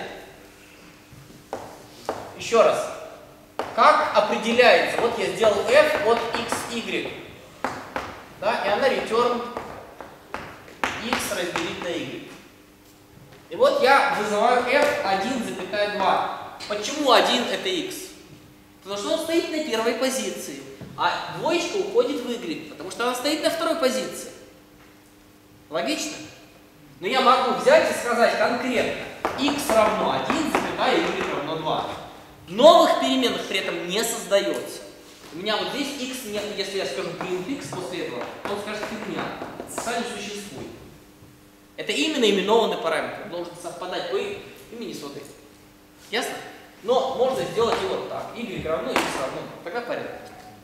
Еще раз. Как определяется? Вот я сделал f от x, y. Да, и она return x разделить на y. И вот я вызываю f один, два. Почему один это x? Потому что он стоит на первой позиции, а двоечка уходит в y, потому что она стоит на второй позиции. Логично? Но я могу взять и сказать конкретно x равно один, запятая y равно два. Новых переменных при этом не создается. У меня вот здесь x нет, если я скажу плюс x после этого, он скажет фигня. Сами существует. Это именно именованный параметр. Он должен совпадать по имени с вот этим. Ясно? Но можно сделать и вот так. Y равно x равно. Тогда порядок.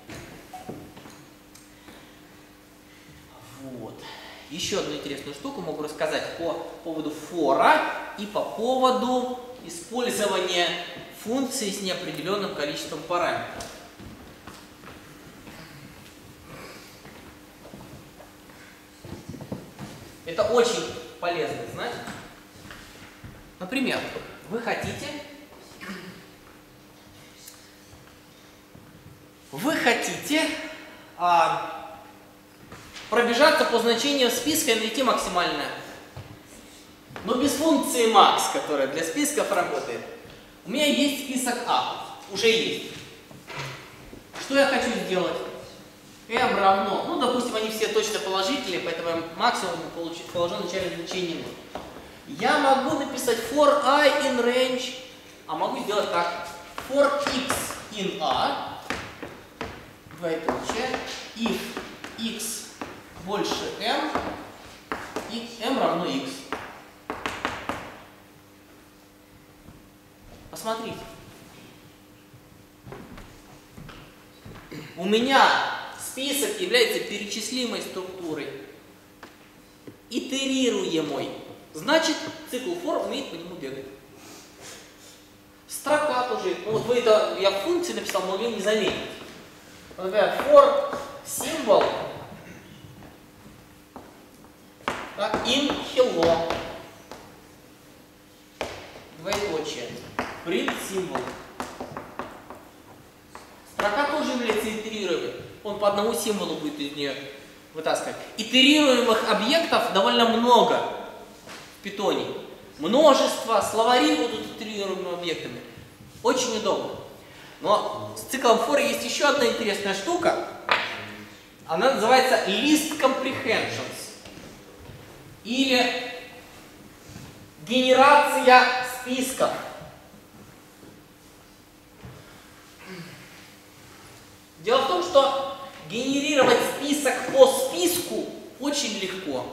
Вот. Еще одну интересную штуку могу рассказать по поводу фора и по поводу использования функции с неопределенным количеством параметров. Это очень полезно знать. Например, вы хотите, вы хотите а, пробежаться по значениям списка и найти максимальное. Но без функции max, которая для списков работает. У меня есть список А, уже есть. Что я хочу сделать? m равно, ну, допустим, они все точно положительные, поэтому я максимум положу начальное значение ноль. Я могу написать for I in range, а могу сделать так. For x in A, двоеточие, if x больше m, и m равно x. Посмотрите. У меня список является перечислимой структурой, итерируемой. Значит, цикл for умеет по нему бегать. Строка тоже. Ну, вот вы это, я в функции написал, могли не заметить. Например, for symbol так, in hello. Двоеточие. Print symbol. Строка тоже является итерируемой. Он по одному символу будет из нее вытаскивать. Итерируемых объектов довольно много в питоне. Множество, словари будут итерируемыми объектами. Очень удобно. Но с циклом for есть еще одна интересная штука. Она называется list comprehensions. Или генерация списков. Дело в том, что генерировать список по списку очень легко.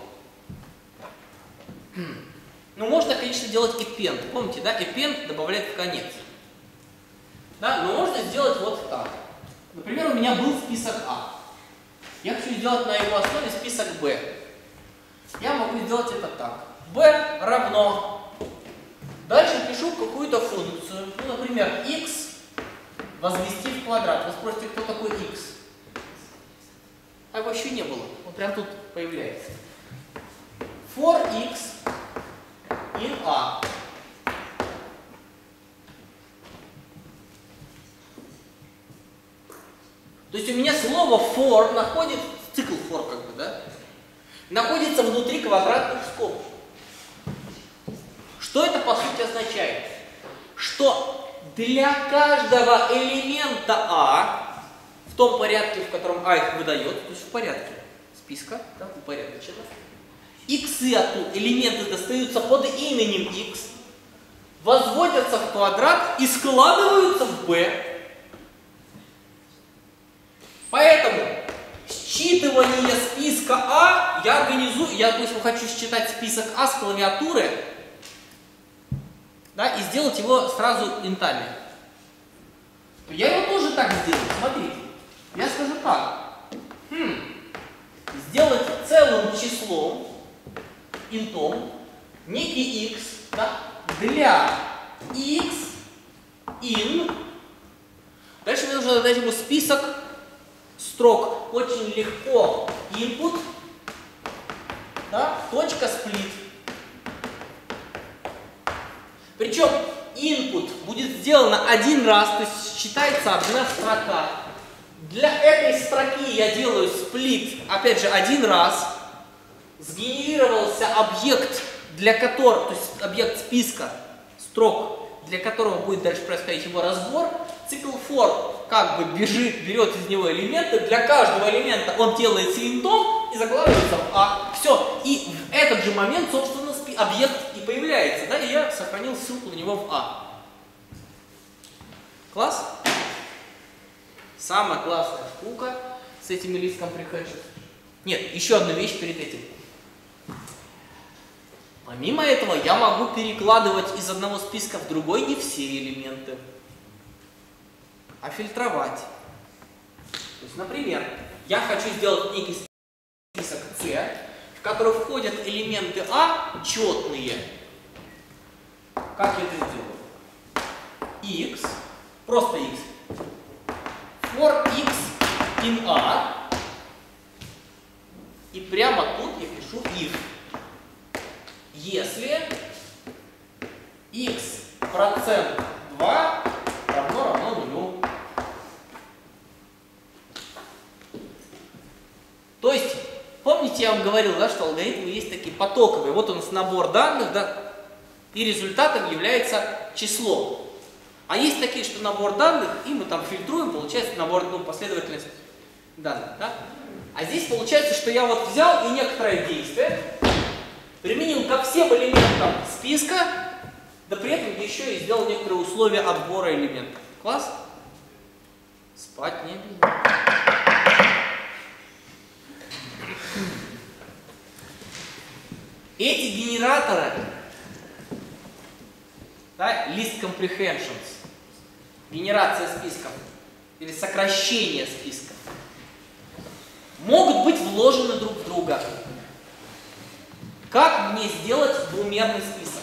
Ну, можно, конечно, делать append. Помните, да? Append добавляет в конец. Да? Но можно сделать вот так. Например, у меня был список А. Я хочу сделать на его основе список Б. Я могу сделать это так. B равно. Дальше пишу какую-то функцию. Ну, например, x возвести в квадрат. Вы спросите, кто такой x? А его еще не было. Он прям тут появляется. For x in A. То есть у меня слово for находится, цикл for как бы, да, находится внутри квадратных скобок. Что это по сути означает? Что для каждого элемента А, в том порядке, в котором А их выдает, то есть в порядке списка, да, упорядоченно, иксы оттуда, элементы достаются под именем x, возводятся в квадрат и складываются в b. Поэтому считывание списка А я организую, я, допустим, хочу считать список А с клавиатуры, да, и сделать его сразу интами. Я его тоже так сделаю. Смотрите, я скажу так. Хм, сделать целым числом, интом, некий x, да, для x in. Дальше мне нужно задать ему список строк. Очень легко. Input, да, точка сплит. Причем input будет сделано один раз, то есть считается одна строка. Для этой строки я делаю сплит, опять же, один раз. Сгенерировался объект, для которого, то есть объект списка строк, для которого будет дальше происходить его разбор. Цикл for как бы бежит, берет из него элементы, для каждого элемента он делается интом и закладывается в А. Все. И в этот же момент, собственно, объект и появляется, да, и я сохранил ссылку на него в А. Класс? Самая классная штука с этими list comprehension. Нет, еще одна вещь перед этим. Помимо этого, я могу перекладывать из одного списка в другой не все элементы, а фильтровать. То есть, например, я хочу сделать некий список С, в который входят элементы А четные. Как я это сделаю? X, просто X. For X in A. И прямо тут я пишу if. Если x процент два равно равно нулю. То есть, помните, я вам говорил, да, что алгоритмы есть такие потоковые. Вот у нас набор данных, да, и результатом является число. А есть такие, что набор данных, и мы там фильтруем, получается набор, ну, последовательность данных. Да? А здесь получается, что я вот взял и некоторое действие применил ко всем элементам списка, да при этом еще и сделал некоторые условия отбора элементов. Класс? Спать не обязательно. Эти генераторы, да, list comprehensions, генерация списков или сокращение списков, могут быть вложены друг в друга. Как мне сделать двумерный список?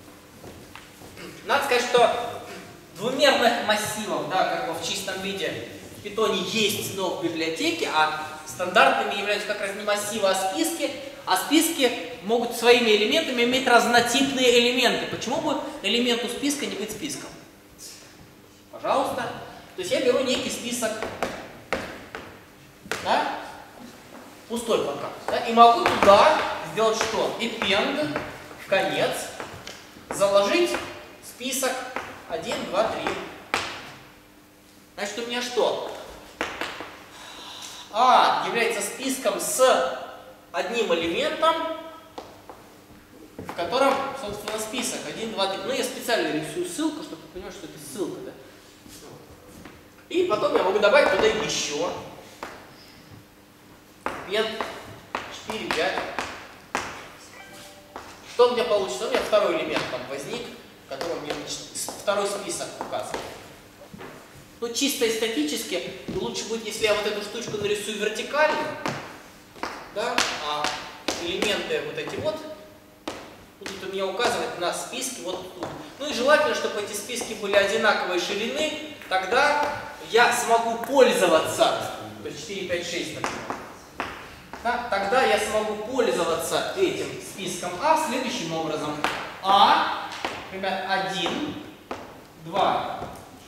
Надо сказать, что двумерных массивов, да, как бы в чистом виде в Python есть, но в библиотеке, а стандартными являются как раз не массивы, а списки. А списки могут своими элементами иметь разнотипные элементы. Почему бы элементу списка не быть списком? Пожалуйста. То есть я беру некий список, да, пустой пока, да, и могу туда сделать что? Append в конец, заложить список один, два, три. Значит, у меня что? А является списком с одним элементом, в котором, собственно, список один, два, три. Ну, я специально рисую ссылку, чтобы вы понимали, что это ссылка, да? И потом я могу добавить туда еще. Append четыре, пять. Что у меня получится? У меня второй элемент там возник, который мне второй список указывает. Ну, чисто эстетически лучше будет, если я вот эту штучку нарисую вертикально, да, а элементы вот эти вот будут у меня указывать на списки вот тут. Ну и желательно, чтобы эти списки были одинаковой ширины, тогда я смогу пользоваться, то есть четыре, пять, шесть, например. Да, тогда я смогу пользоваться этим списком А следующим образом. А, например, один, два.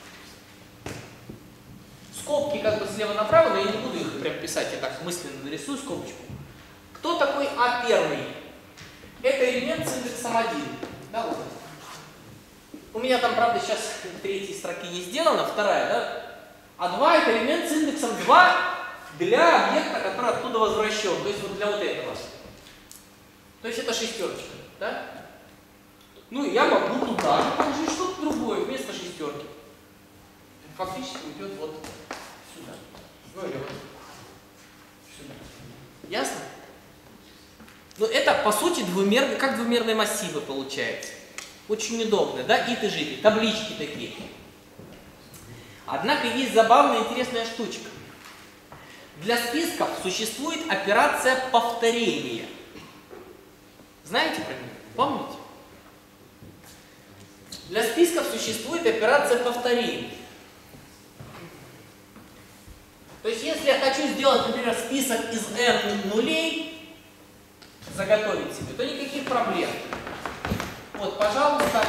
Скобки как бы слева направо, но я не буду их прям писать, я так мысленно нарисую скобочку. Кто такой А первый? Это элемент с индексом один. Да, вот. У меня там, правда, сейчас третьей строки не сделано, вторая, да? А два это элемент с индексом два для объекта, который оттуда возвращен. То есть вот для вот этого. То есть это шестерочка, да? Ну и я могу туда положить что-то другое вместо шестерки. Фактически уйдет вот сюда. Ну или вот сюда. Ясно? Но это, по сути, двумерные, как двумерные массивы получается. Очень удобно, да? Ит и жит, таблички такие. Однако есть забавная интересная штучка. Для списков существует операция повторения. Знаете про нее? Помните? Для списков существует операция повторения. То есть, если я хочу сделать, например, список из n нулей, заготовить себе, то никаких проблем. Вот, пожалуйста.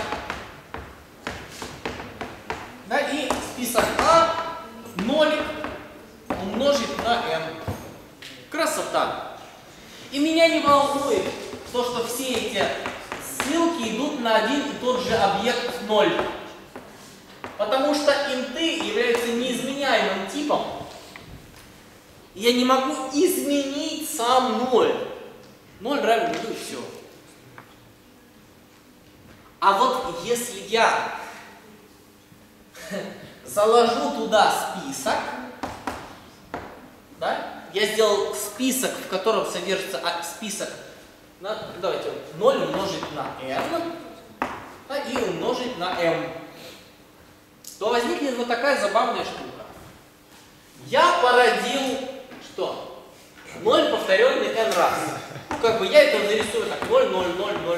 Да, и список А нолик умножить на n. Красота. И меня не волнует то, что все эти ссылки идут на один и тот же объект ноль. Потому что инты являются неизменяемым типом. Я не могу изменить сам ноль. ноль равен нулю и все. А вот если я заложу туда список, да, я сделал список, в котором содержится список, на, давайте, ноль умножить на n, да, и умножить на m, то возникнет вот такая забавная штука. Я породил что? ноль повторенный n раз. Ну, как бы я это нарисую так, ноль, ноль, ноль, ноль.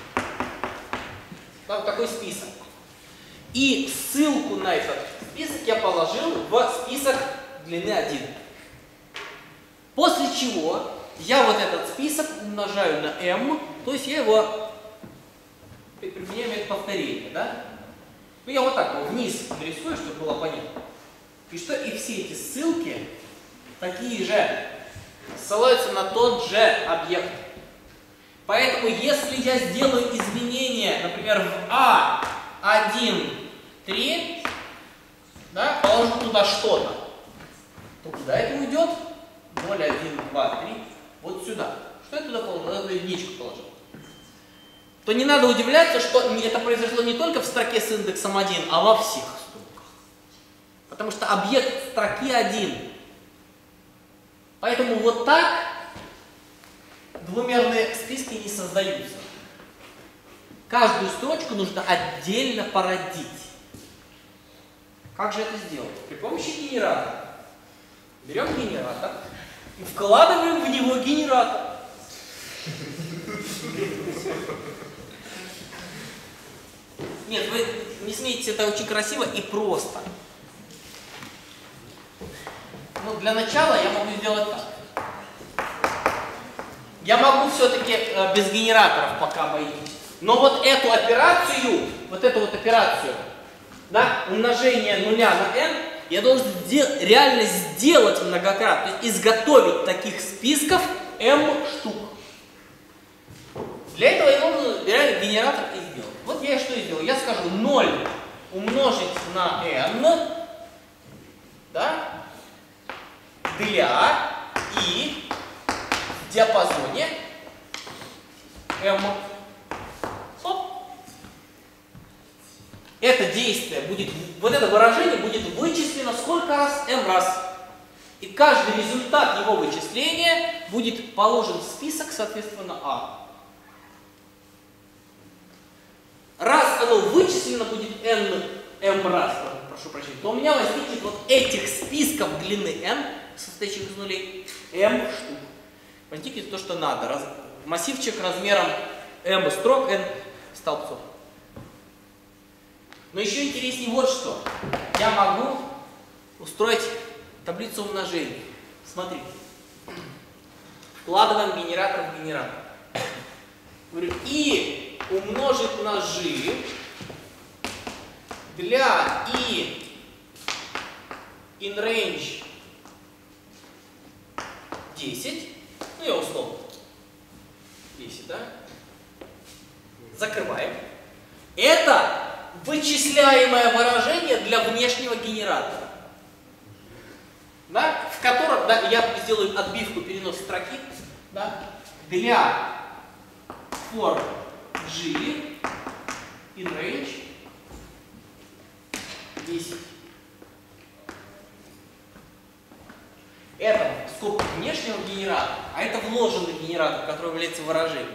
Да, вот такой список. И ссылку на этот список я положил в список длины один. После чего я вот этот список умножаю на m, то есть я его применяю метод повторения, да? Ну, я вот так его вниз нарисую, чтобы было понятно. И что и все эти ссылки такие же, ссылаются на тот же объект. Поэтому, если я сделаю изменения, например, в а один, три, да, положу туда что-то, то куда это уйдет? ноль, один, два, три, вот сюда. Что я туда положил? Я туда единичку положил. То не надо удивляться, что это произошло не только в строке с индексом один, а во всех строках. Потому что объект строки один. Поэтому вот так двумерные списки не создаются. Каждую строчку нужно отдельно породить. Как же это сделать? При помощи генератора. Берем генератор и вкладываем в него генератор. Нет, вы не смейтесь, это очень красиво и просто. Ну, для начала я могу сделать так. Я могу все-таки э, без генераторов пока обойтись. Но вот эту операцию, вот эту вот операцию, да, умножение нуля на n, я должен реально сделать многократно, то есть изготовить таких списков m штук. Для этого я должен реально генератор и сделать. Вот я что сделал? Я скажу ноль умножить на n, да, для и в диапазоне m. Стоп. Это действие будет, вот это выражение будет вычислено сколько раз? m раз. И каждый результат его вычисления будет положен в список, соответственно, а. Раз оно вычислено будет n, m раз, прошу прощения, то у меня возникнет вот этих списков длины n, состоящих из нулей, m штук. Возникнет то, что надо. Раз, массивчик размером m строк, n столбцов. Но еще интереснее вот что. Я могу устроить таблицу умножения. Смотрите. Вкладываем генератор в генератор. Говорю, и умножить на g для и in range десять, ну я условно десять, да? Закрываем. Это вычисляемое выражение для внешнего генератора, да? В котором, да, я сделаю отбивку, перенос строки, да? Для for g in range десять. Это скобка внешнего генератора, а это вложенный генератор, который является выражением.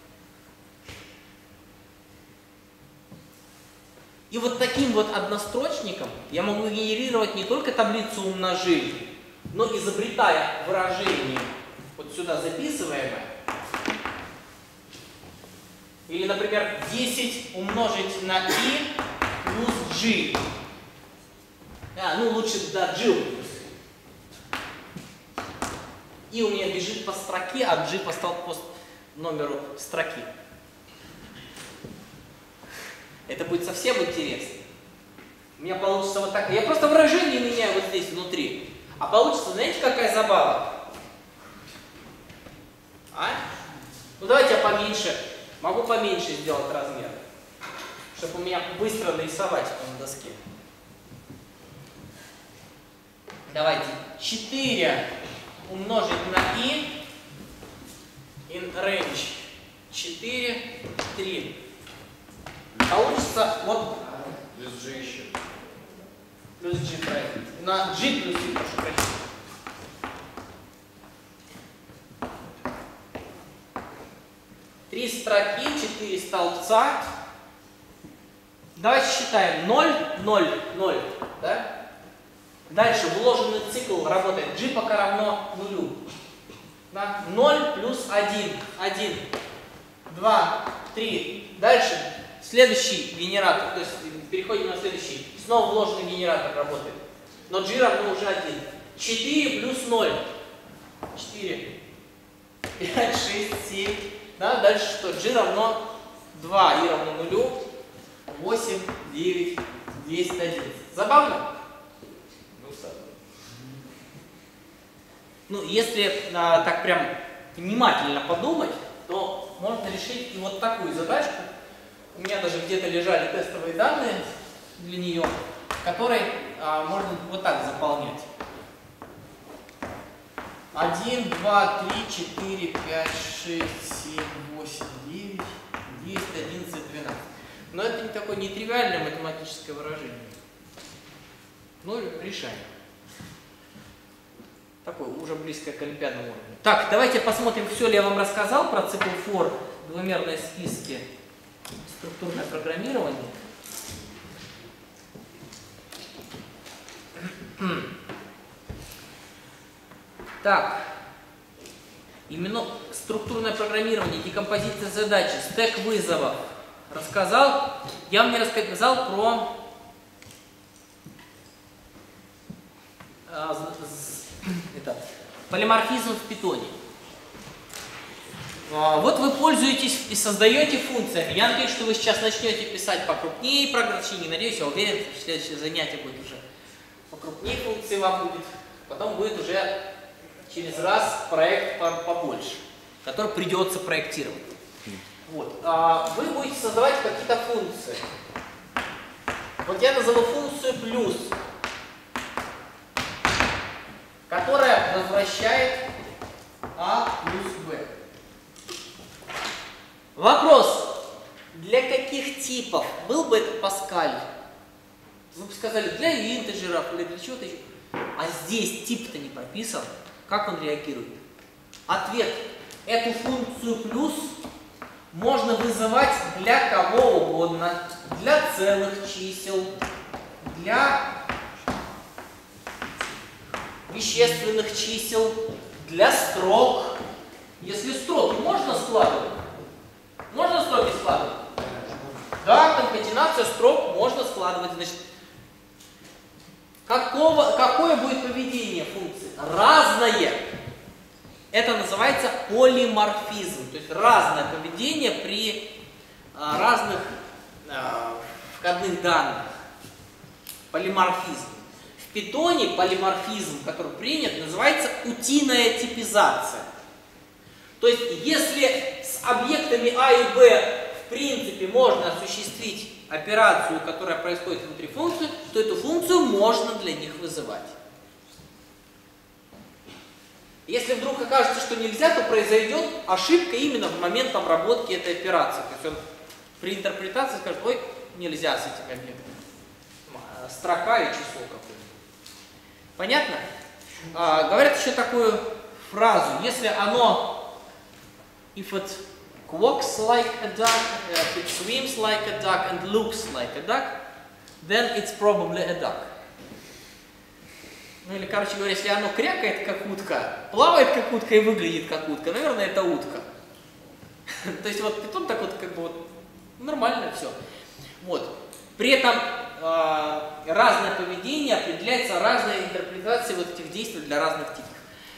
И вот таким вот однострочником я могу генерировать не только таблицу умножения, но изобретая выражение, вот сюда записываемое, или, например, десять умножить на i плюс g. А, ну лучше, да, g плюс. И у меня бежит по строке, а g по, по номеру строки. Это будет совсем интересно. У меня получится вот так. Я просто выражение меняю вот здесь внутри. А получится, знаете, какая забава? А? Ну давайте я поменьше. Могу поменьше сделать размер, чтобы у меня быстро нарисовать на доске. Давайте четыре умножить на i in range четыре, три. получится вот Плюс G еще. плюс G правильно. На G плюс I, прошу прощения. Три строки, четыре столбца. Давайте считаем ноль, ноль, ноль. Да? Дальше вложенный цикл работает. G пока равно нулю. Да? ноль плюс один. один. два, три. Дальше следующий генератор. То есть переходим на следующий. Снова вложенный генератор работает. Но G равно уже один. четыре плюс ноль. четыре. пять, шесть, семь. Да? Дальше что? G равно два. И равно нулю. восемь, девять, двести одиннадцать. Забавно? Ну, сам. Ну, если а, так прям внимательно подумать, то можно решить и вот такую задачку. У меня даже где-то лежали тестовые данные для нее, которые а, можно вот так заполнять. один, два, три, четыре, пять, шесть, семь, восемь, девять, десять, одиннадцать, двенадцать. Но это не такое нетривиальное математическое выражение. Ну, решаем. Такое уже близкое к олимпиадному уровню. Так, давайте посмотрим, все ли я вам рассказал про цикл фор, двумерные списки, структурное программирование. Так, именно структурное программирование, декомпозиция задачи, стек вызовов рассказал. Я вам не рассказал про а, это, полиморфизм в питоне. А, вот вы пользуетесь и создаете функциями. Я надеюсь, что вы сейчас начнете писать покрупнее программирование. Надеюсь, я уверен, что следующее занятие будет уже покрупнее функции вам будет. Потом будет уже через раз проект побольше, который придется проектировать. Вот. А вы будете создавать какие-то функции. Вот я назову функцию плюс, которая возвращает А плюс Б. Вопрос. Для каких типов был бы это Паскаль? Вы бы сказали, для интеджеров или для чего-то еще. А здесь тип-то не прописан. Как он реагирует? Ответ. Эту функцию плюс можно вызывать для кого угодно. Для целых чисел, для вещественных чисел, для строк. Если строки можно складывать? Можно строки складывать? Да, конкатенация строк можно складывать. Значит, какого, какое будет поведение функции? Разное. Это называется полиморфизм. То есть разное поведение при а, разных а, входных данных. Полиморфизм. В питоне полиморфизм, который принят, называется утиная типизация. То есть, если с объектами А и Б в принципе можно осуществить операцию, которая происходит внутри функции, то эту функцию можно для них вызывать. Если вдруг окажется, что нельзя, то произойдет ошибка именно в момент обработки этой операции. То есть он при интерпретации скажет, ой, нельзя с этим объектом. Строка и число какое-то. Понятно? А, говорят еще такую фразу. Если оно, if it quacks like a duck, if it swims like a duck and looks like a duck, then it's probably a duck. Ну или, короче говоря, если оно крякает как утка, плавает как утка и выглядит как утка, наверное, это утка. То есть вот питон так вот как бы вот нормально все. Вот. При этом э, разное поведение определяется разной интерпретацией вот этих действий для разных типов.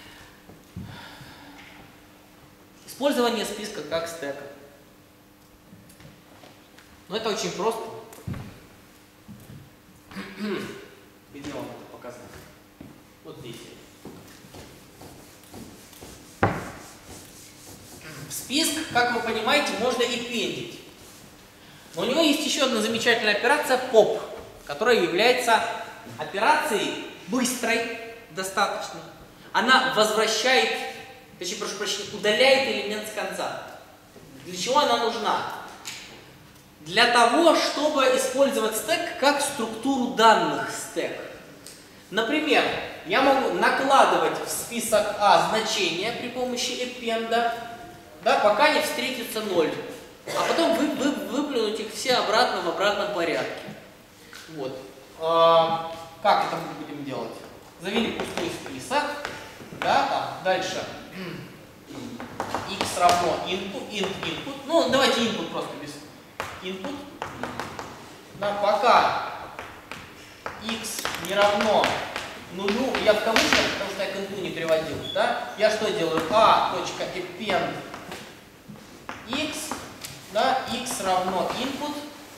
Использование списка как стека. Ну это очень просто. Где вам это показать? Вот здесь. Список, как вы понимаете, можно и пендить. Но у него есть еще одна замечательная операция поп, которая является операцией быстрой достаточно. Она возвращает, точнее, прошу прощения, удаляет элемент с конца. Для чего она нужна? для того, чтобы использовать стек как структуру данных стек. Например, я могу накладывать в список А значения при помощи append, да, пока не встретится ноль, а потом вы, вы, выплюнуть их все обратно в обратном порядке. Вот. А, как это мы будем делать? Завели пустой список, да, там, дальше x равно input, int input, ну давайте input просто без input, да, пока x не равно нулю, я в кавычках, потому что я к инту не переводил, да, я что делаю? a.append x, да, x равно input,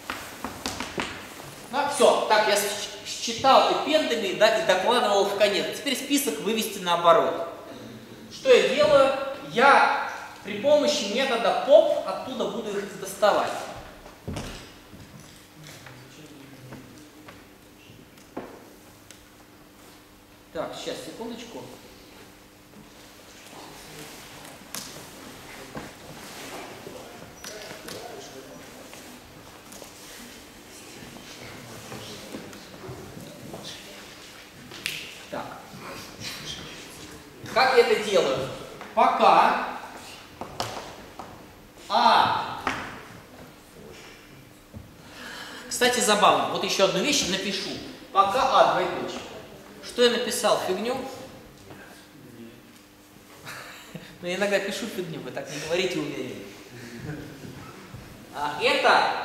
да, все, так, я считал эппендами, да, и докладывал в конец. Теперь список вывести наоборот. Что я делаю? Я при помощи метода pop оттуда буду их доставать. Так, сейчас, секундочку. Так. Как я это делаю? Пока А. Кстати, забавно. Вот еще одну вещь напишу. Пока А двоеточие. Что я написал? Фигню? Но я иногда пишу фигню, вы так не говорите уверенно. А это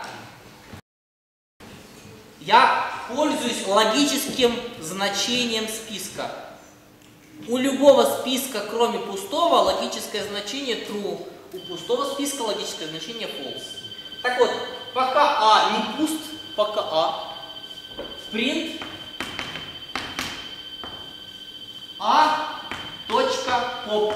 я пользуюсь логическим значением списка. У любого списка, кроме пустого, логическое значение true. У пустого списка логическое значение false. Так вот, пока А не пуст, пока А, print А точка pop.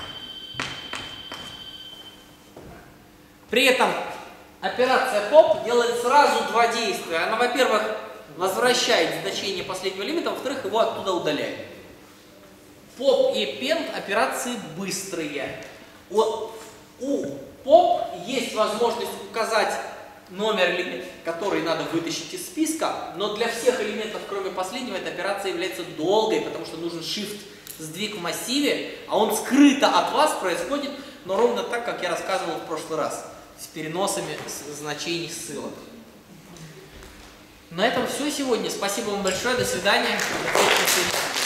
При этом операция pop делает сразу два действия. Она, во-первых, возвращает значение последнего элемента, во-вторых, его оттуда удаляет. Pop и append операции быстрые. У, у pop есть возможность указать номер элемента, который надо вытащить из списка, но для всех элементов, кроме последнего, эта операция является долгой, потому что нужен shift сдвиг в массиве, а он скрыто от вас происходит, но ровно так, как я рассказывал в прошлый раз, с переносами значений ссылок. На этом все сегодня. Спасибо вам большое. До свидания.